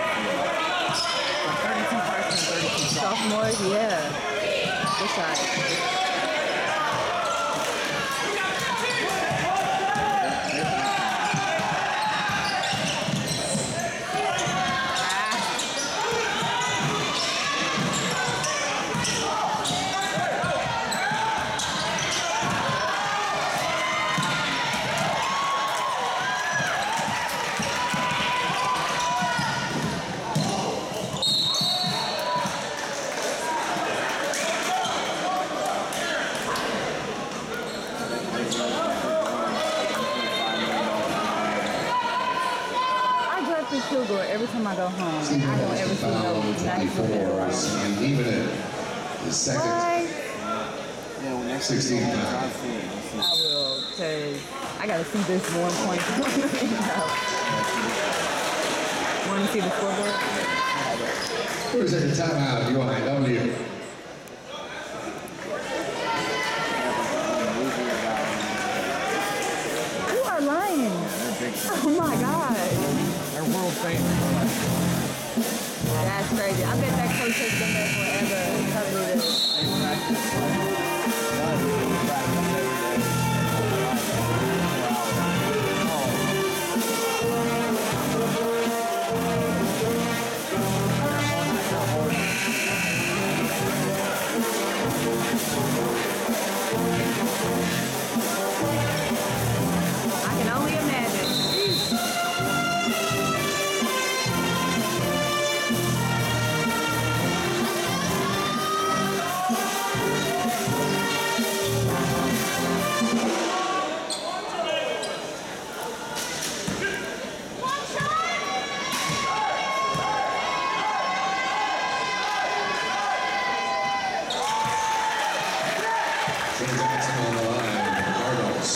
freshmen, thirty-two sophomores. Sophomores, yeah. Good shot. Field goal every time I go home. I don't ever see no nice twenty-fours, and even at the second Right. sixteen I pound. will, because I got to see this one point. Want to see the scoreboard? We're taking timeout, U I W. You are lying. Oh my God. They're world famous. That's crazy. I bet that coach has been there forever. Probably this. I can only imagine. Johnson on the line, Cardinals.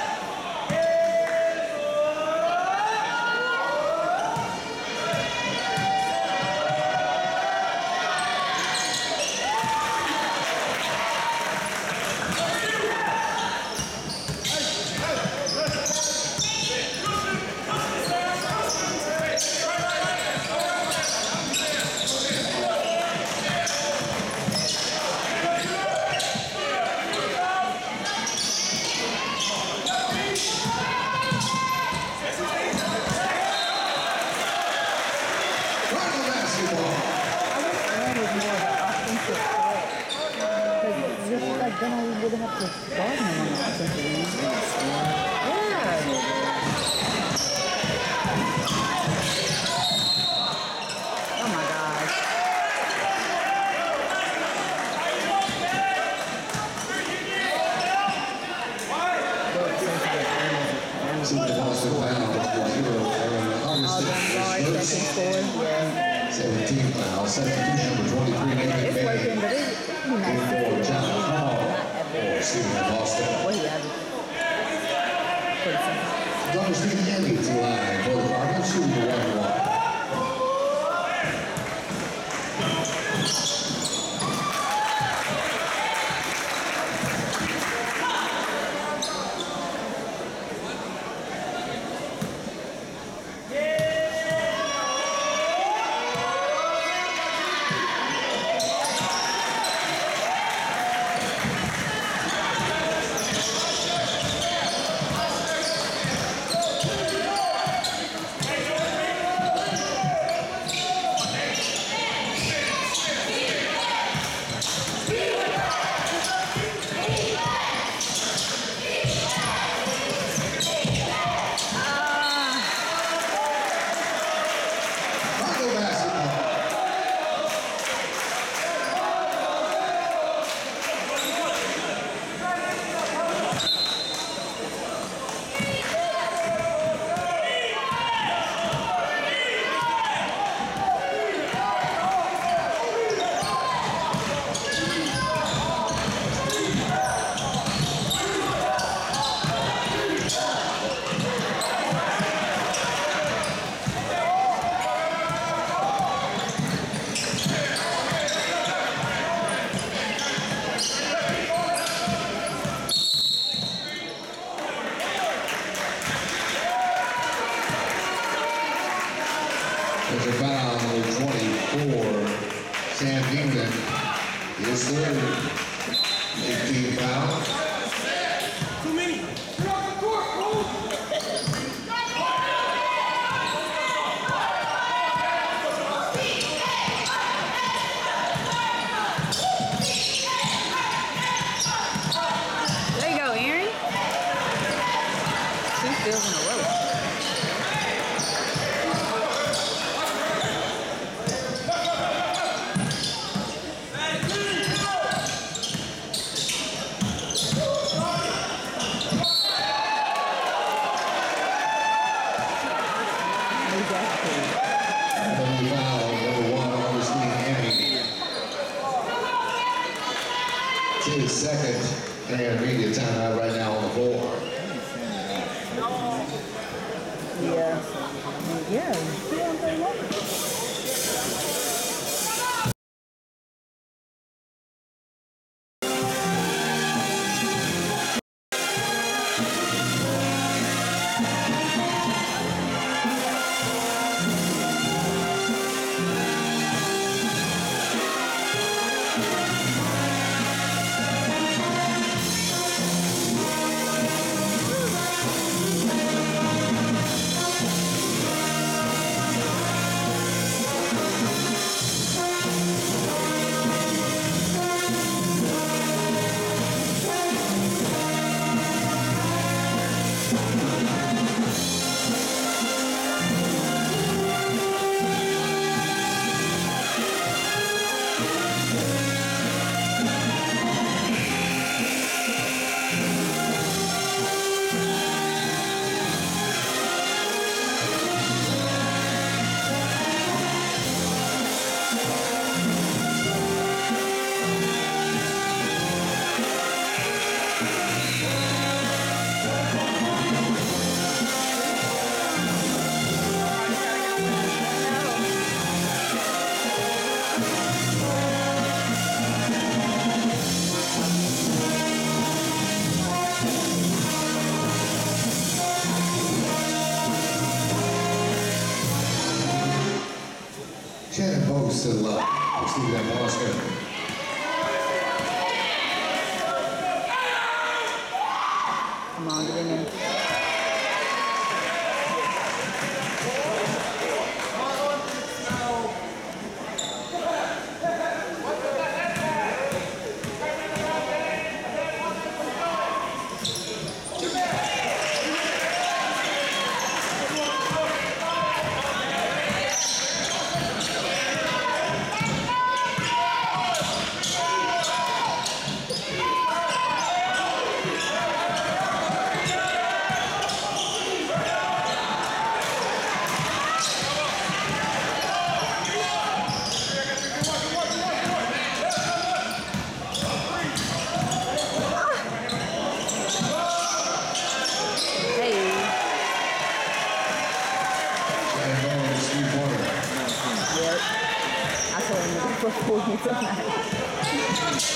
Then I would have to guard him on the offensive end. Yeah. Oh my gosh. seventeen foul, substitution number twenty-three, Nathan It's Bay. working, but it's not For John Hall, or Stephen Boston. what he averaged. Doctor Stephen Emmy to line for the Cardinals, shooting the one one. There's a foul, number twenty-four, Sam England. His third, eighteen foul. Too many. Get off the court, bro. There you go, Aaron. Two steals in a row. Number foul, number one, Augustine Hammy. It's his second and media timeout right now on the floor. Yeah. Yeah. Two on thirty-one. Shannon Bowes to the left. Let's see that Boston. Come on, get in there. For me tonight.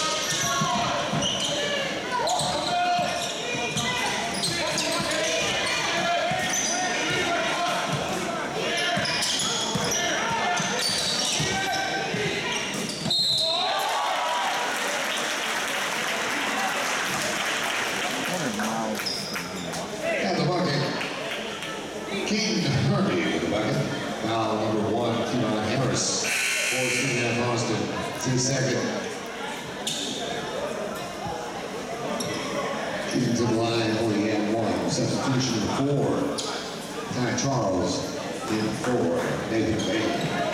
At the bucket, King Herbie with the bucket. Foul number one, Kevon Harris. fourteen F Austin. It's his second. Shooting to the line, only and one. Substitution four. Ty Charles in four. Nathan Bailey.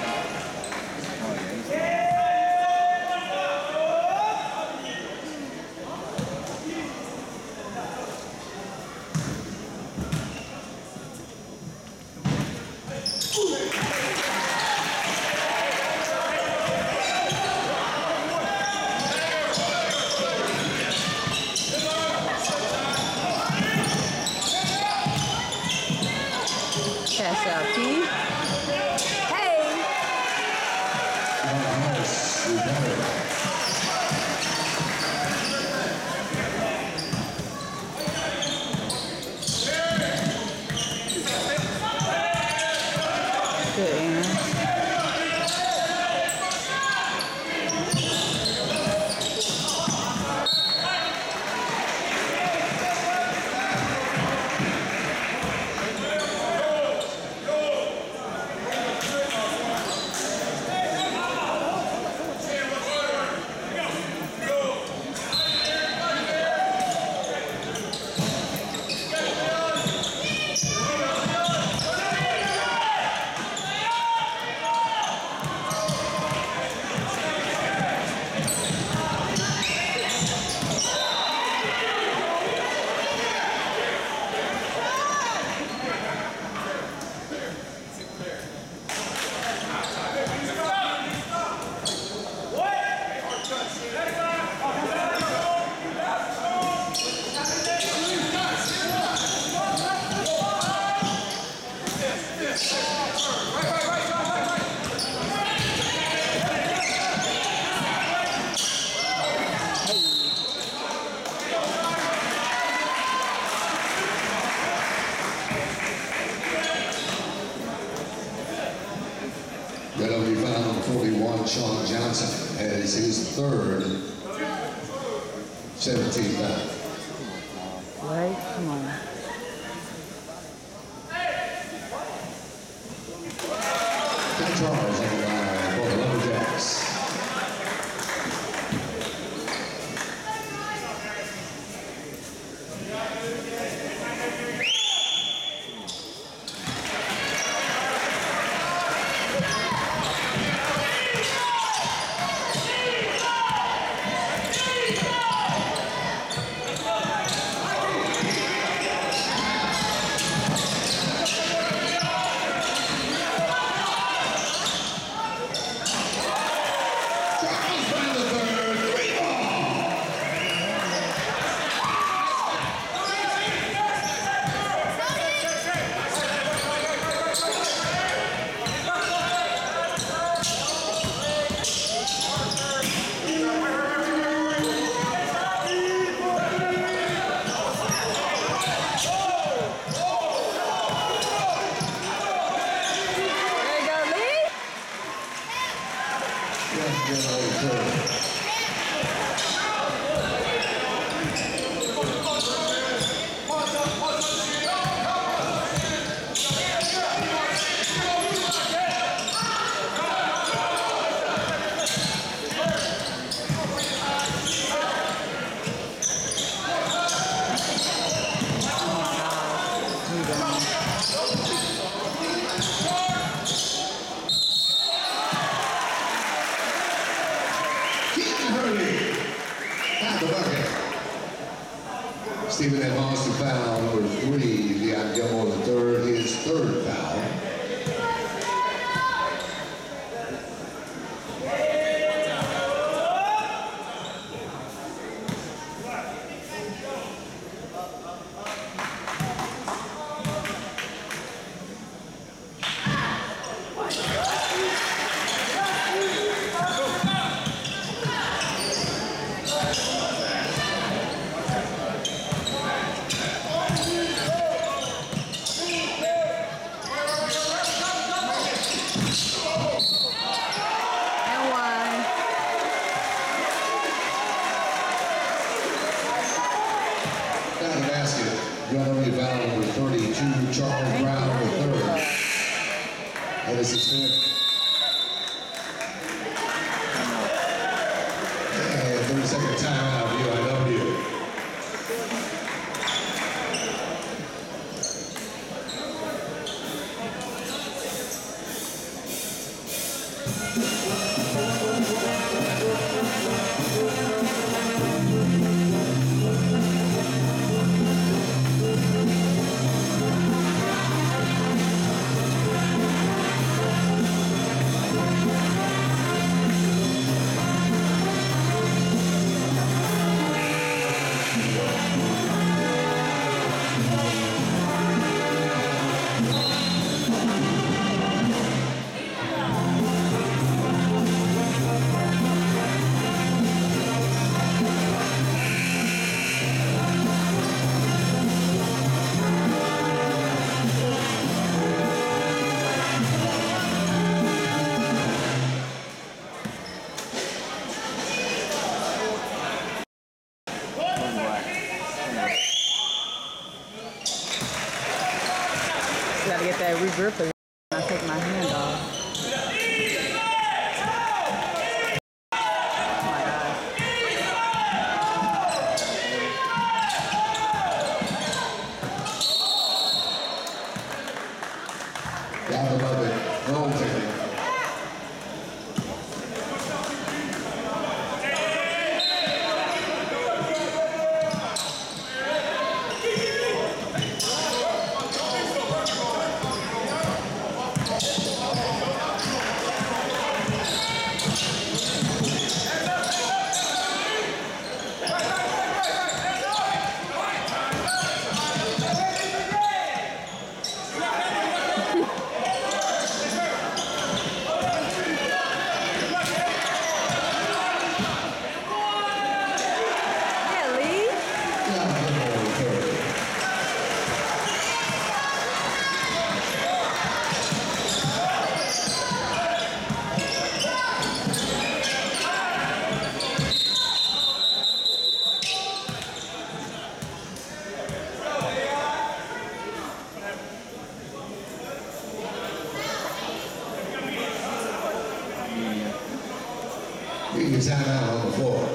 Pass out T. Hey! Harris, we got it. Good, Aaron. U I W foul number forty-one, Sean Johnson, has his third seventeen foul. Right? Come on. Got Charles on the line for the Lumberjacks. Stephen Evans to foul number three, Leon Gilmore the third, his third foul. U I W foul number thirty-two, Charles Brown the third. That is his fifth. And thirty second timeout, U I W. Gotta get that regripper. I take my hand off. Oh my God. Down above it, rotating. We can time out on the floor.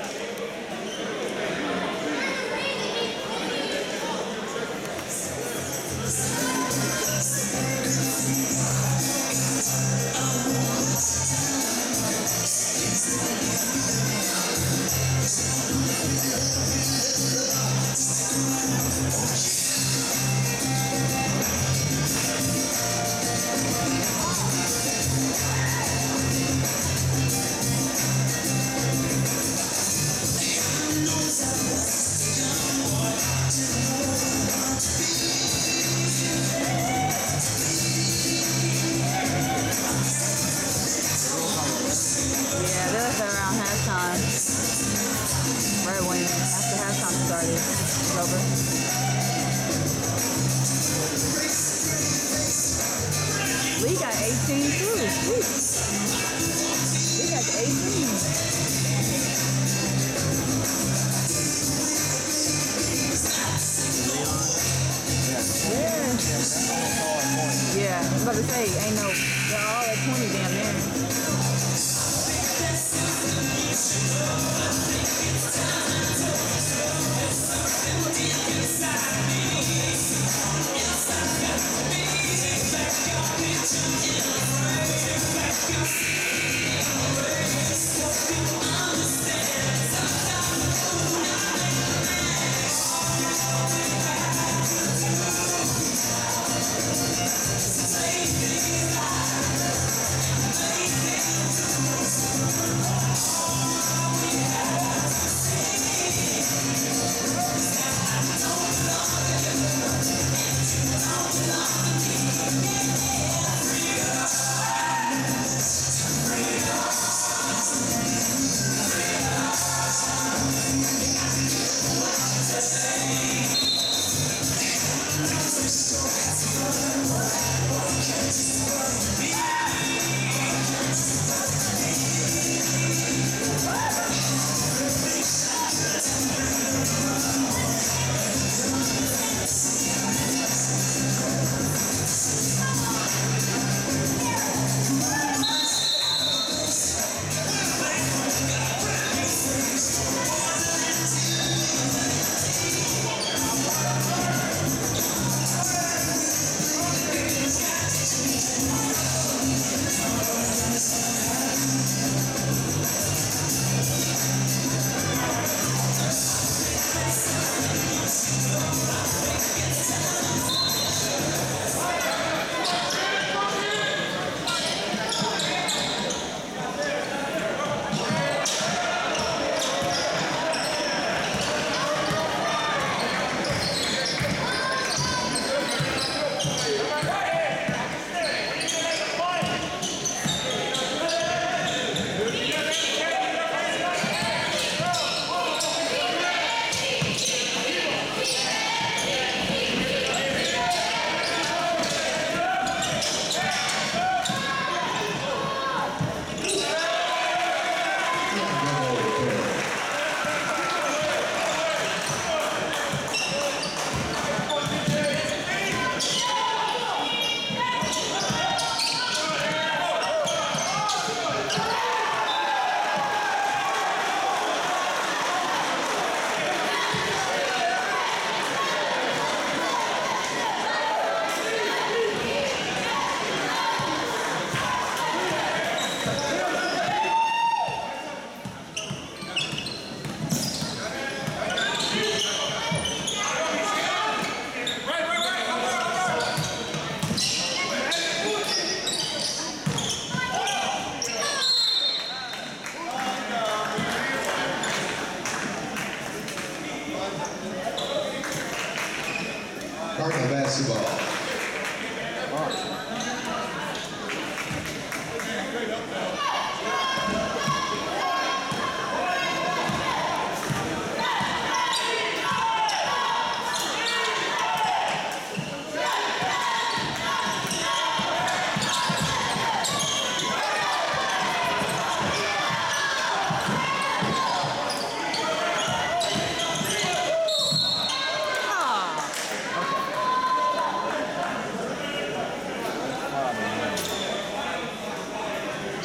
Yeah, that was around halftime. Right when after halftime started. It's over. Lee got eighteen too. Woo. Lee got eighteen. Yeah. Yeah, I was about to say, ain't no, they're all at twenty damn near.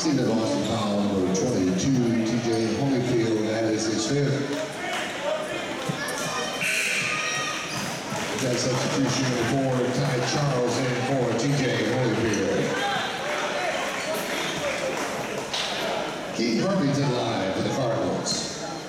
Stephen Boston foul number twenty-two, T J Holyfield, that is his fifth. That substitution number four, Ty Charles in for T J Holyfield. Keith Harvington live for the Cardinals.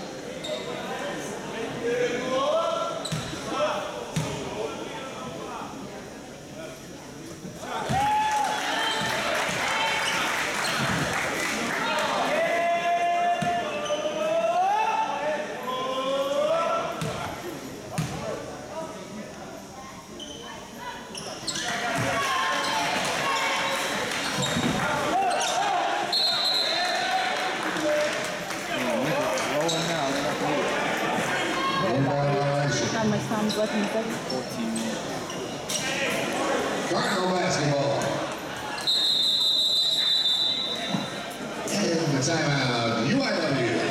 How much time is left in the second? fourteen minutes. Cardinal basketball. And the timeout, U I W.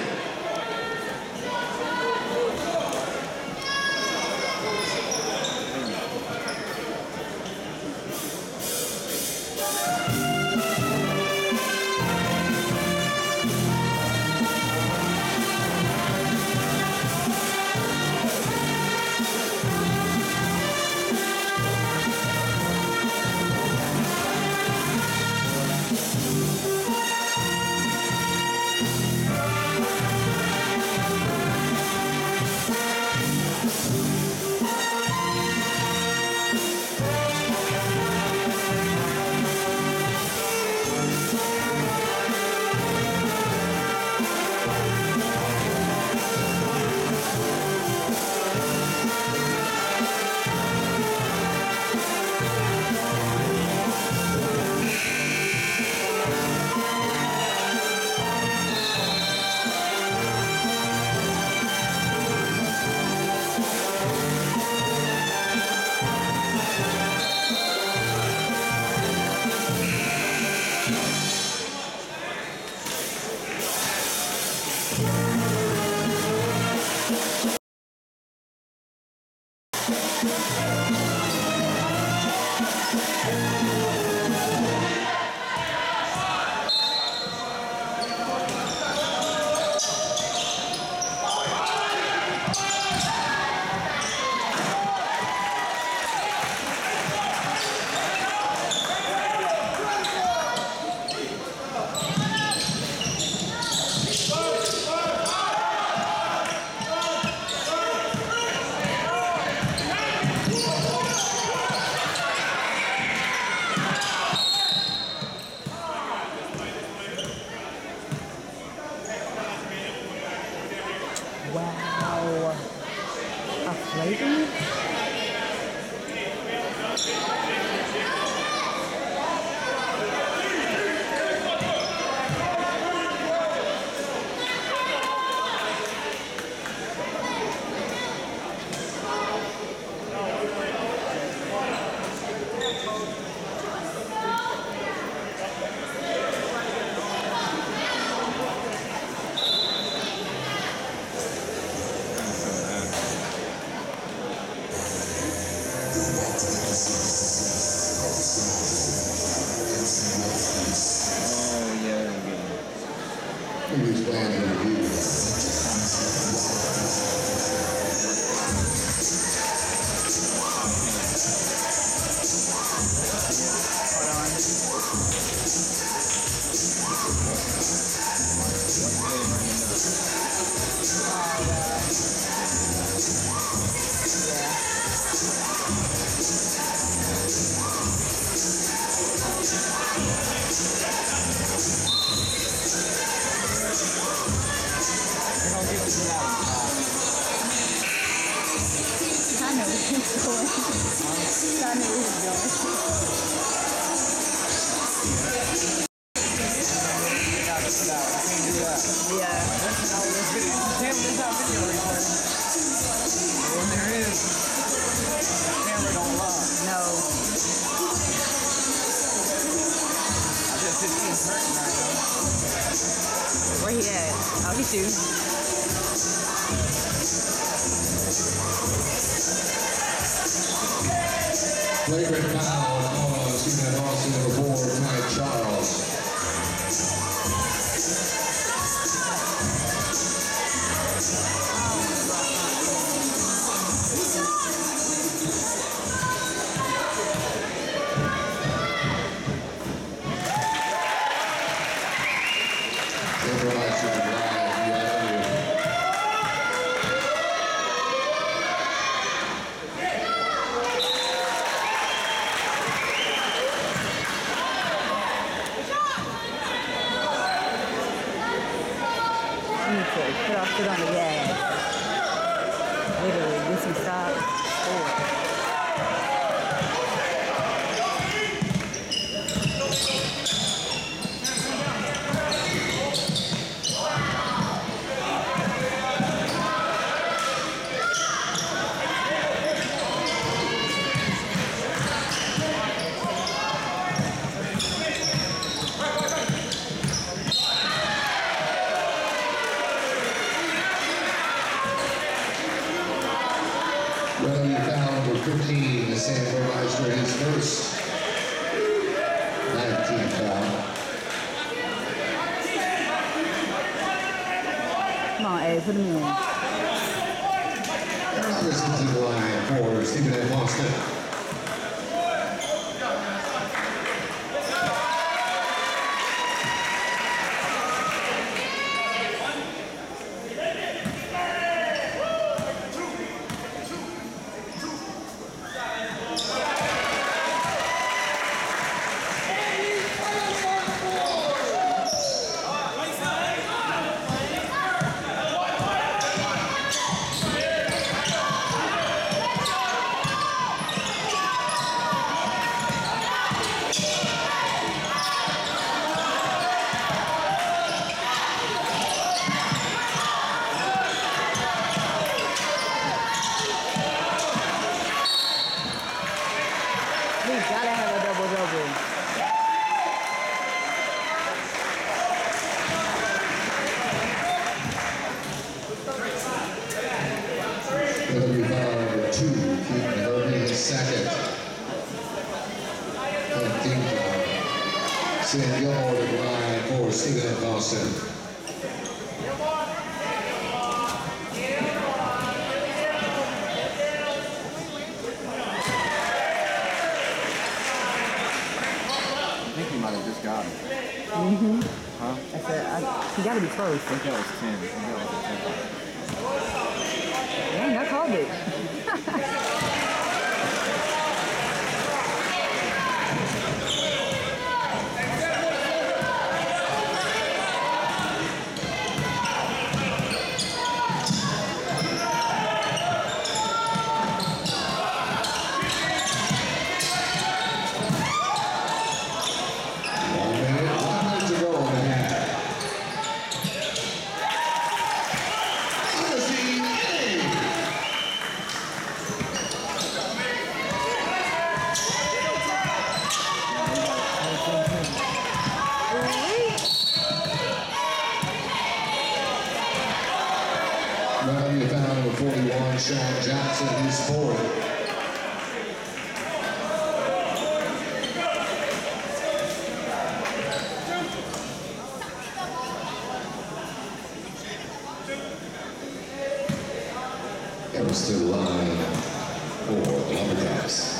Wow. A flavor? Oh, yeah. Previous plans and reviews. I know where he's going. I know where he's going. Yeah. When there is, camera don't lie. No. I just hit him hurting right now. Where he at? Oh, he shooting. Flagrant foul on Stephen Boston number four, Ty Charles. put our foot on the gas. Literally, get some stops. Score. Revenue foul number fifteen, the Sanford Meister, his first nineteenth foul. Come on, Eddie, put him in. Robinson to the line for Stephen A. Boston. We gotta have a double double. Revenue foul number two, Keaton Herbie, his second. fifteenth foul. Sam Gilmore to the line for Stephen A. Boston. I think he might have just got it. Mm-hmm. Huh? I said, I, he gotta be close. I think that was ten. I think that was ten. Dang, I called it. One minute, one minute to go in the half. Odyssey, hey! Revenue foul number forty-one, Sean Johnson, his fourth. That was still line for the Lumberjacks.